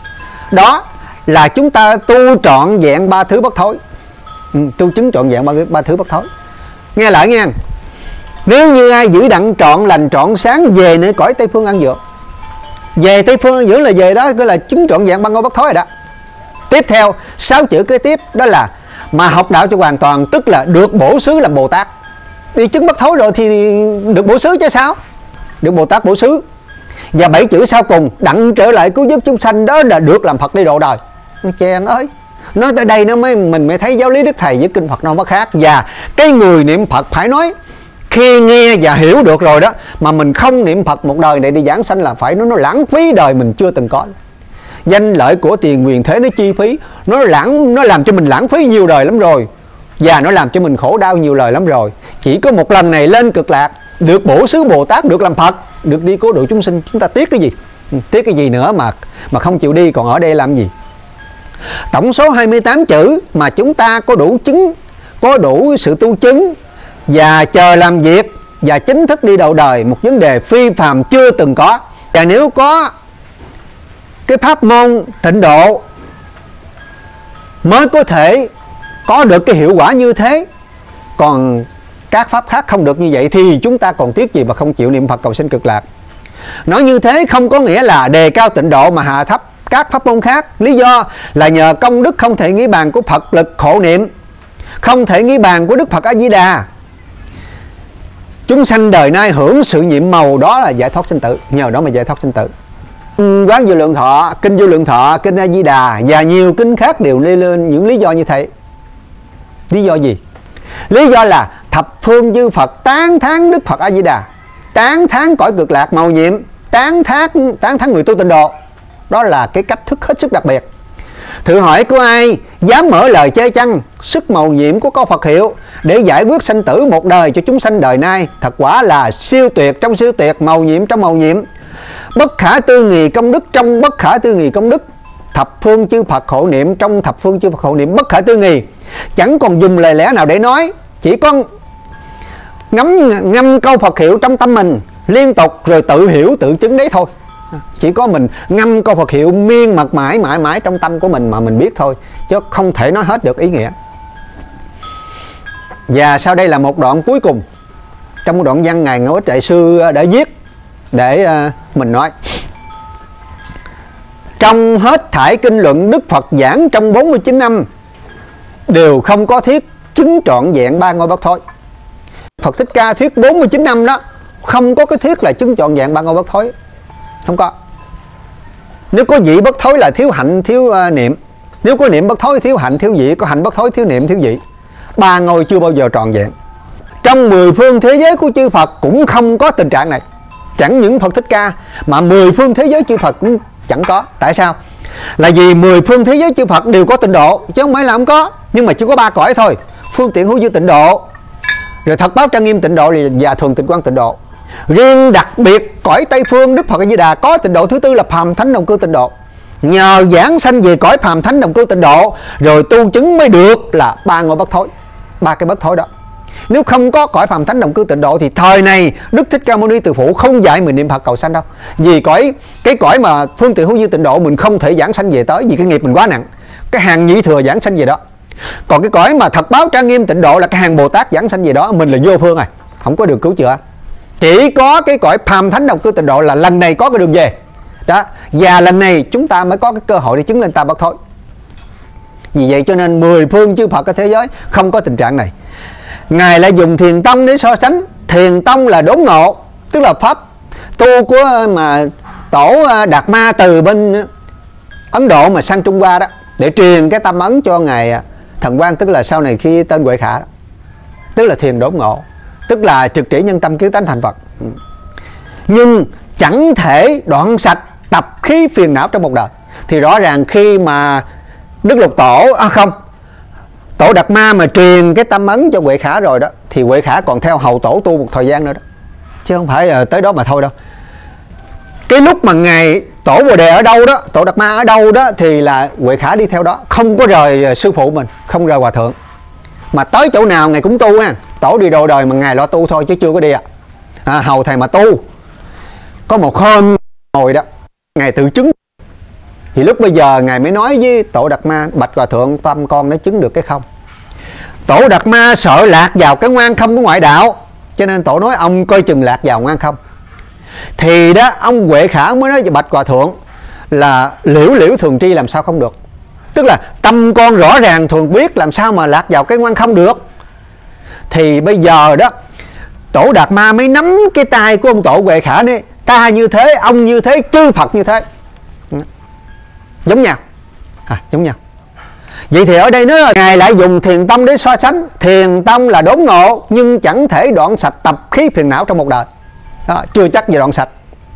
đó là chúng ta tu trọn vẹn 3 thứ bất thối. Tu chứng trọn vẹn 3 thứ bất thối. Nghe lại nghe. Nếu như ai giữ đặng trọn lành trọn sáng về nơi cõi Tây Phương an dưỡng. Về Tây Phương an dưỡng là về đó, gọi là chứng trọn vẹn 3 ngôi bất thối rồi đó. Tiếp theo 6 chữ kế tiếp đó là mà học đạo cho hoàn toàn, tức là được bổ xứ làm Bồ Tát. Đi chứng bất thối rồi thì được bổ xứ chứ sao, được Bồ Tát bổ xứ. Và 7 chữ sau cùng đặng trở lại cứu vớt chúng sanh, đó là được làm Phật đi độ đời. Chàng ơi, nói tới đây nó mình mới thấy giáo lý Đức Thầy với kinh Phật nó có khác. Và cái người niệm Phật phải nói, khi nghe và hiểu được rồi đó mà mình không niệm Phật một đời này đi giảng sanh là phải nó lãng phí đời mình chưa từng có. Danh lợi của tiền quyền thế nó chi phí, nó làm cho mình lãng phí nhiều đời lắm rồi, và nó làm cho mình khổ đau nhiều lời lắm rồi. Chỉ có một lần này lên Cực Lạc, được bổ xứ Bồ Tát, được làm Phật, được đi cứu độ chúng sinh, chúng ta tiếc cái gì? Tiếc cái gì nữa mà không chịu đi, còn ở đây làm gì? Tổng số 28 chữ mà chúng ta có đủ chứng, có đủ sự tu chứng và chờ làm việc và chính thức đi đầu đời, một vấn đề phi phàm chưa từng có. Và nếu có cái pháp môn tịnh độ mới có thể có được cái hiệu quả như thế, còn các pháp khác không được như vậy thì chúng ta còn tiếc gì mà không chịu niệm Phật cầu sinh Cực Lạc. Nói như thế không có nghĩa là đề cao tịnh độ mà hạ thấp các pháp môn khác. Lý do là nhờ công đức không thể nghĩ bàn của Phật lực hộ niệm, không thể nghĩ bàn của Đức Phật A Di Đà, chúng sanh đời nay hưởng sự nhiệm màu, đó là giải thoát sinh tử. Nhờ đó mà giải thoát sinh tử. Quán Vô Lượng Thọ, kinh Vô Lượng Thọ, kinh A Di Đà và nhiều kinh khác đều nêu lên những lý do như thế. Lý do gì? Lý do là thập phương chư Phật tán thán Đức Phật A Di Đà, tán thán cõi Cực Lạc mầu nhiệm, tán thán người tu tịnh độ. Đó là cái cách thức hết sức đặc biệt. Thử hỏi có ai dám mở lời chê chăng sức mầu nhiệm của câu Phật hiệu để giải quyết sanh tử một đời cho chúng sanh đời nay? Thật quả là siêu tuyệt trong siêu tuyệt, mầu nhiệm trong mầu nhiệm, bất khả tư nghì công đức trong bất khả tư nghì công đức, thập phương chư Phật hộ niệm trong thập phương chư Phật hộ niệm bất khả tư nghì. Chẳng còn dùng lời lẽ nào để nói, chỉ có ngâm câu Phật hiệu trong tâm mình liên tục rồi tự hiểu tự chứng đấy thôi. Chỉ có mình ngâm câu Phật hiệu miên mật mãi mãi trong tâm của mình mà mình biết thôi, chứ không thể nói hết được ý nghĩa. Và sau đây là một đoạn cuối cùng trong một đoạn văn Ngài Ngẫu Ích Đại Sư đã viết để mình nói. Trong hết thải kinh luận Đức Phật giảng trong 49 năm đều không có thuyết chứng trọn vẹn 3 ngôi bất thối. Phật Thích Ca thuyết 49 năm đó, không có cái thuyết là chứng trọn vẹn 3 ngôi bất thối. Không có. Nếu có vị bất thối là thiếu hạnh thiếu niệm, nếu có niệm bất thối thiếu hạnh thiếu vị, có hạnh bất thối thiếu niệm thiếu vị. 3 ngôi chưa bao giờ trọn vẹn. Trong 10 phương thế giới của chư Phật cũng không có tình trạng này. Chẳng những Phật Thích Ca mà 10 phương thế giới chư Phật cũng chẳng có. Tại sao? Là vì 10 phương thế giới chư Phật đều có tịnh độ, chứ không phải là không có. Nhưng mà chỉ có 3 cõi thôi. Phương tiện hữu dư tịnh độ, rồi thật báo trang nghiêm tịnh độ và thường tịnh quan tịnh độ. Riêng đặc biệt cõi Tây Phương Đức Phật A Di Đà có tịnh độ thứ tư là phàm thánh đồng cư tịnh độ. Nhờ giảng sanh về cõi phàm thánh đồng cư tịnh độ rồi tu chứng mới được là 3 ngôi bất thối, 3 cái bất thối đó. Nếu không có cõi phàm thánh đồng cư tịnh độ thì thời này Đức Thích Ca Mâu Ni Từ Phụ không dạy mình niệm Phật cầu sanh đâu. Vì cái cõi mà phương tiện hữu dư tịnh độ mình không thể giảng sanh về tới, vì cái nghiệp mình quá nặng. Cái hàng nhị thừa giảng sanh về đó. Còn cái cõi mà thật báo trang nghiêm tịnh độ là cái hàng Bồ Tát giảng sanh về đó, mình là vô phương rồi, không có đường cứu chữa. Chỉ có cái cõi phàm thánh đồng cư tịnh độ là lần này có cái đường về. đó. Và lần này chúng ta mới có cái cơ hội để chứng lên tam bất thối. Vì vậy cho nên 10 phương chư Phật ở thế giới không có tình trạng này. Ngài lại dùng thiền tông để so sánh. Thiền tông là đốn ngộ, tức là pháp tu của mà tổ Đạt Ma từ bên Ấn Độ mà sang Trung Hoa đó, để truyền cái tâm ấn cho ngài Thần Quang, tức là sau này khi tên Huệ Khả đó. Tức là thiền đốn ngộ, tức là trực chỉ nhân tâm kiến tánh thành Phật. Nhưng chẳng thể đoạn sạch tập khí phiền não trong một đời. Thì rõ ràng khi mà Đức Lục Tổ Tổ Đạt Ma mà truyền cái tâm ấn cho Huệ Khả rồi đó, thì Huệ Khả còn theo hầu tổ tu một thời gian nữa đó, chứ không phải tới đó mà thôi đâu. Cái lúc mà ngài Tổ Bồ Đề ở đâu đó, Tổ Đạt Ma ở đâu đó, thì là Huệ Khả đi theo đó, không có rời sư phụ mình, không rời hòa thượng. Mà tới chỗ nào ngài cũng tu ha. Tổ đi đồ đời mà ngài lo tu thôi chứ chưa có đi hầu thầy mà tu. Có một hôm ngồi đó, ngài tự chứng. Thì lúc bây giờ ngài mới nói với Tổ Đạt Ma: bạch hòa thượng, tâm con nó chứng được cái không. Tổ Đạt Ma sợ lạc vào cái ngoan không của ngoại đạo, cho nên Tổ nói ông coi chừng lạc vào ngoan không. Thì đó ông Huệ Khả mới nói với bạch hòa thượng là liễu liễu thường tri làm sao không được. Tức là tâm con rõ ràng thường biết, làm sao mà lạc vào cái ngoan không được. Thì bây giờ đó Tổ Đạt Ma mới nắm cái tay của ông Tổ Huệ Khả này: ta như thế, ông như thế, chư Phật như thế, giống nhau, giống nhau. Vậy thì ở đây nó ngài lại dùng thiền tông để so sánh. Thiền tông là đốn ngộ, nhưng chẳng thể đoạn sạch tập khí phiền não trong một đời đó, chưa chắc về đoạn sạch.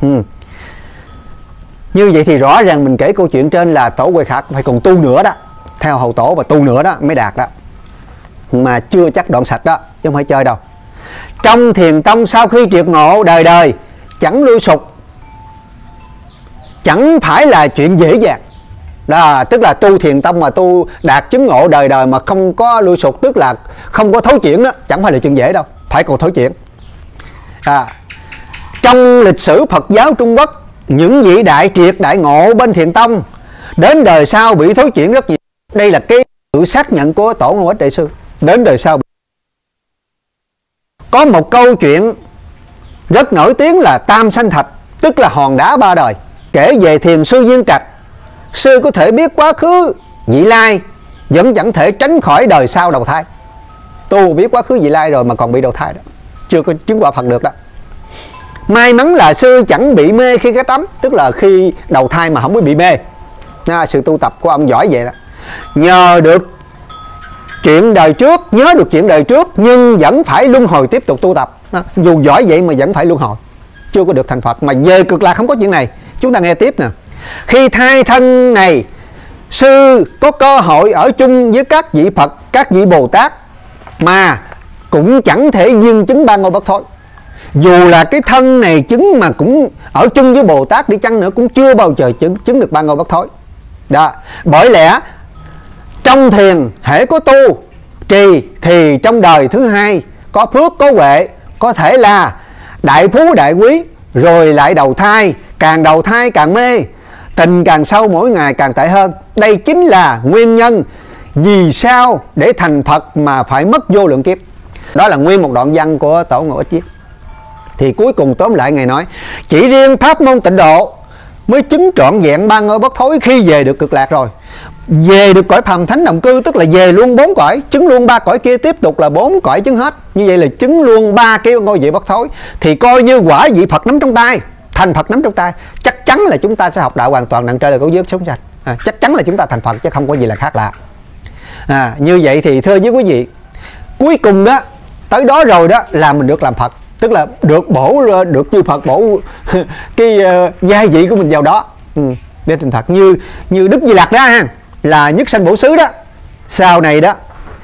Như vậy thì rõ ràng mình kể câu chuyện trên là Tổ Huệ Khả phải còn tu nữa đó, theo hầu tổ và tu nữa đó mới đạt đó, mà chưa chắc đoạn sạch đó, chứ không phải chơi đâu. Trong thiền tông sau khi triệt ngộ đời đời chẳng lui sụp, chẳng phải là chuyện dễ dàng đó. Tức là tu thiền tông mà tu đạt chứng ngộ đời đời mà không có lui sụp, tức là không có thối chuyển đó, chẳng phải là chuyện dễ đâu, phải còn thối chuyển. Trong lịch sử Phật giáo Trung Quốc, những vị đại triệt đại ngộ bên thiền tông đến đời sau bị thối chuyển rất nhiều. Đây là cái sự xác nhận của Tổ Ngô Ích Đại Sư. Đến đời sau có một câu chuyện rất nổi tiếng là Tam Sanh Thạch, tức là hòn đá ba đời, kể về thiền sư Viên Trạch. Sư có thể biết quá khứ vị lai, vẫn chẳng thể tránh khỏi đời sau đầu thai. Tu biết quá khứ vị lai rồi mà còn bị đầu thai đó, chưa có chứng quả Phật được đó. May mắn là sư chẳng bị mê khi cái tắm, tức là khi đầu thai mà không có bị mê. Sự tu tập của ông giỏi vậy đó. Nhờ được chuyện đời trước, nhớ được chuyện đời trước, nhưng vẫn phải luân hồi tiếp tục tu tập. Dù giỏi vậy mà vẫn phải luân hồi, chưa có được thành Phật. Mà về cực lạc không có chuyện này. Chúng ta nghe tiếp nè. Khi thai thân này, sư có cơ hội ở chung với các vị Phật, các vị Bồ Tát, mà cũng chẳng thể duyên chứng ba ngôi bất thối. Dù là cái thân này chứng mà cũng ở chung với Bồ Tát đi chăng nữa, cũng chưa bao giờ chứng được ba ngôi bất thối đó. Bởi lẽ trong thiền hễ có tu trì thì trong đời thứ hai có phước có huệ, có thể là đại phú đại quý, rồi lại đầu thai, càng đầu thai càng mê, tình càng sâu, mỗi ngày càng tệ hơn. Đây chính là nguyên nhân vì sao để thành Phật mà phải mất vô lượng kiếp. Đó là nguyên một đoạn văn của Tổ Ngộ Ích viết. Thì cuối cùng tóm lại ngài nói: chỉ riêng pháp môn tịnh độ mới chứng trọn vẹn ba ngôi bất thối khi về được cực lạc rồi. Về được cõi phàm thánh đồng cư, tức là về luôn 4 cõi, chứng luôn 3 cõi kia, tiếp tục là 4 cõi chứng hết. Như vậy là chứng luôn 3 cái ngôi vị bất thối. Thì coi như quả vị Phật nắm trong tay, thành Phật nắm trong tay. Chắc chắn là chúng ta sẽ học đạo hoàn toàn nặng trời đời cứu vớt sống sạch. Chắc chắn là chúng ta thành Phật chứ không có gì là khác lạ. Như vậy thì thưa với quý vị, cuối cùng đó, tới đó rồi đó là mình được làm Phật. Tức là được bổ, được chư Phật bổ cái gia vị của mình vào đó để thành Phật. Như Đức Di Lặc đó ha, là nhất sanh bổ xứ đó, sau này đó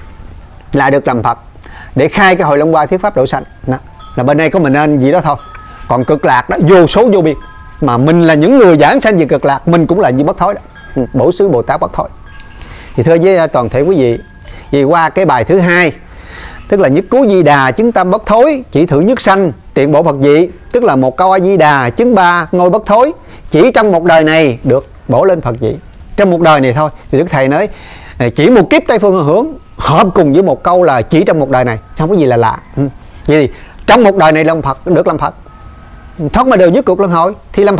là được làm Phật để khai cái hội Long Hoa thuyết pháp độ sanh đó. Là bên đây có mình nên gì đó thôi. Còn cực lạc đó vô số vô biên, mà mình là những người giảng sanh về cực lạc, mình cũng là gì bất thối đó, bổ xứ Bồ Tát bất thối. Thì thưa với toàn thể quý vị, vì qua cái bài thứ hai, tức là nhất cú Di Đà chứng tâm bất thối, chỉ thử nhất sanh tiện bộ Phật vị, tức là một câu A Di Đà chứng 3 ngôi bất thối, chỉ trong một đời này được bổ lên Phật vị. Trong một đời này thôi. Thì Đức Thầy nói chỉ một kiếp Tây Phương hướng hợp cùng với một câu là chỉ trong một đời này, không có gì là lạ. Vậy thì trong một đời này làm Phật, được làm Phật, thoát mà đều nhất cuộc luân hồi thì làm Phật.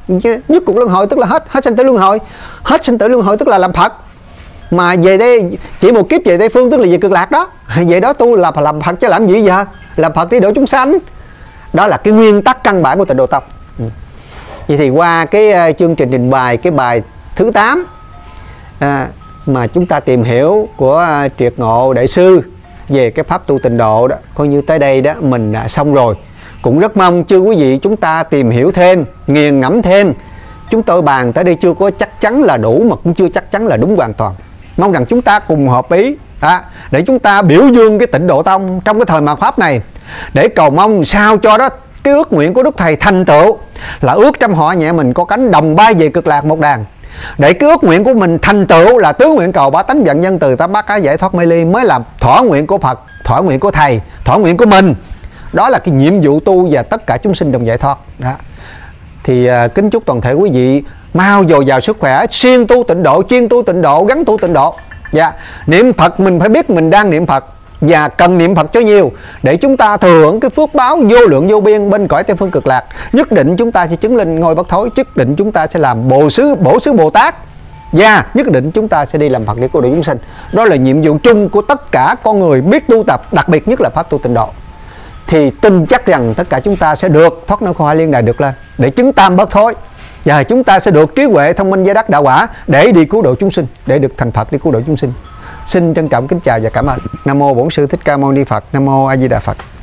Nhất cuộc luân hồi tức là hết sinh tử luân hồi. Hết sinh tử luân hồi tức là làm Phật. Mà về đây chỉ một kiếp về Tây Phương tức là về cực lạc đó. Vậy đó tu là làm Phật chứ làm gì giờ? Làm Phật đi độ chúng sanh. Đó là cái nguyên tắc căn bản của Tịnh Độ Tông. Vậy thì qua cái chương trình trình bày cái bài thứ 8 mà chúng ta tìm hiểu của Triệt Ngộ Đại Sư về cái pháp tu tịnh độ đó, coi như tới đây đó mình đã xong rồi. Cũng rất mong chư quý vị chúng ta tìm hiểu thêm, nghiền ngẫm thêm. Chúng tôi bàn tới đây chưa có chắc chắn là đủ, mà cũng chưa chắc chắn là đúng hoàn toàn. Mong rằng chúng ta cùng hợp ý để chúng ta biểu dương cái Tịnh Độ Tông trong cái thời mạt Pháp này, để cầu mong sao cho đó cái ước nguyện của Đức Thầy thành tựu, là ước trăm họ nhẹ mình có cánh đồng bay về cực lạc một đàn. Để cái ước nguyện của mình thành tựu là tứ nguyện cầu bá tánh vạn nhân từ tam bát cái giải thoát mê ly, mới là thỏa nguyện của Phật, thỏa nguyện của Thầy, thỏa nguyện của mình. Đó là cái nhiệm vụ tu và tất cả chúng sinh đồng giải thoát đó. Thì kính chúc toàn thể quý vị mau dồi dào sức khỏe, siêng tu tịnh độ, chuyên tu tịnh độ, gắn tu tịnh độ. Niệm Phật mình phải biết mình đang niệm Phật, và cần niệm Phật cho nhiều để chúng ta thừa hưởng cái phước báo vô lượng vô biên bên cõi Tây Phương Cực Lạc. Nhất định chúng ta sẽ chứng linh ngôi bất thối, nhất định chúng ta sẽ làm bổ xứ Bồ Tát, và nhất định chúng ta sẽ đi làm Phật để cứu độ chúng sinh. Đó là nhiệm vụ chung của tất cả con người biết tu tập, đặc biệt nhất là pháp tu tịnh độ. Thì tin chắc rằng tất cả chúng ta sẽ được thoát nỗi khổ hải liên đài được lên để chứng tam bất thối, và chúng ta sẽ được trí huệ thông minh, giải đắc đạo quả để đi cứu độ chúng sinh, để được thành Phật đi cứu độ chúng sinh. Xin trân trọng kính chào và cảm ơn. Nam mô Bổn Sư Thích Ca Mâu Ni Phật. Nam mô A Di Đà Phật.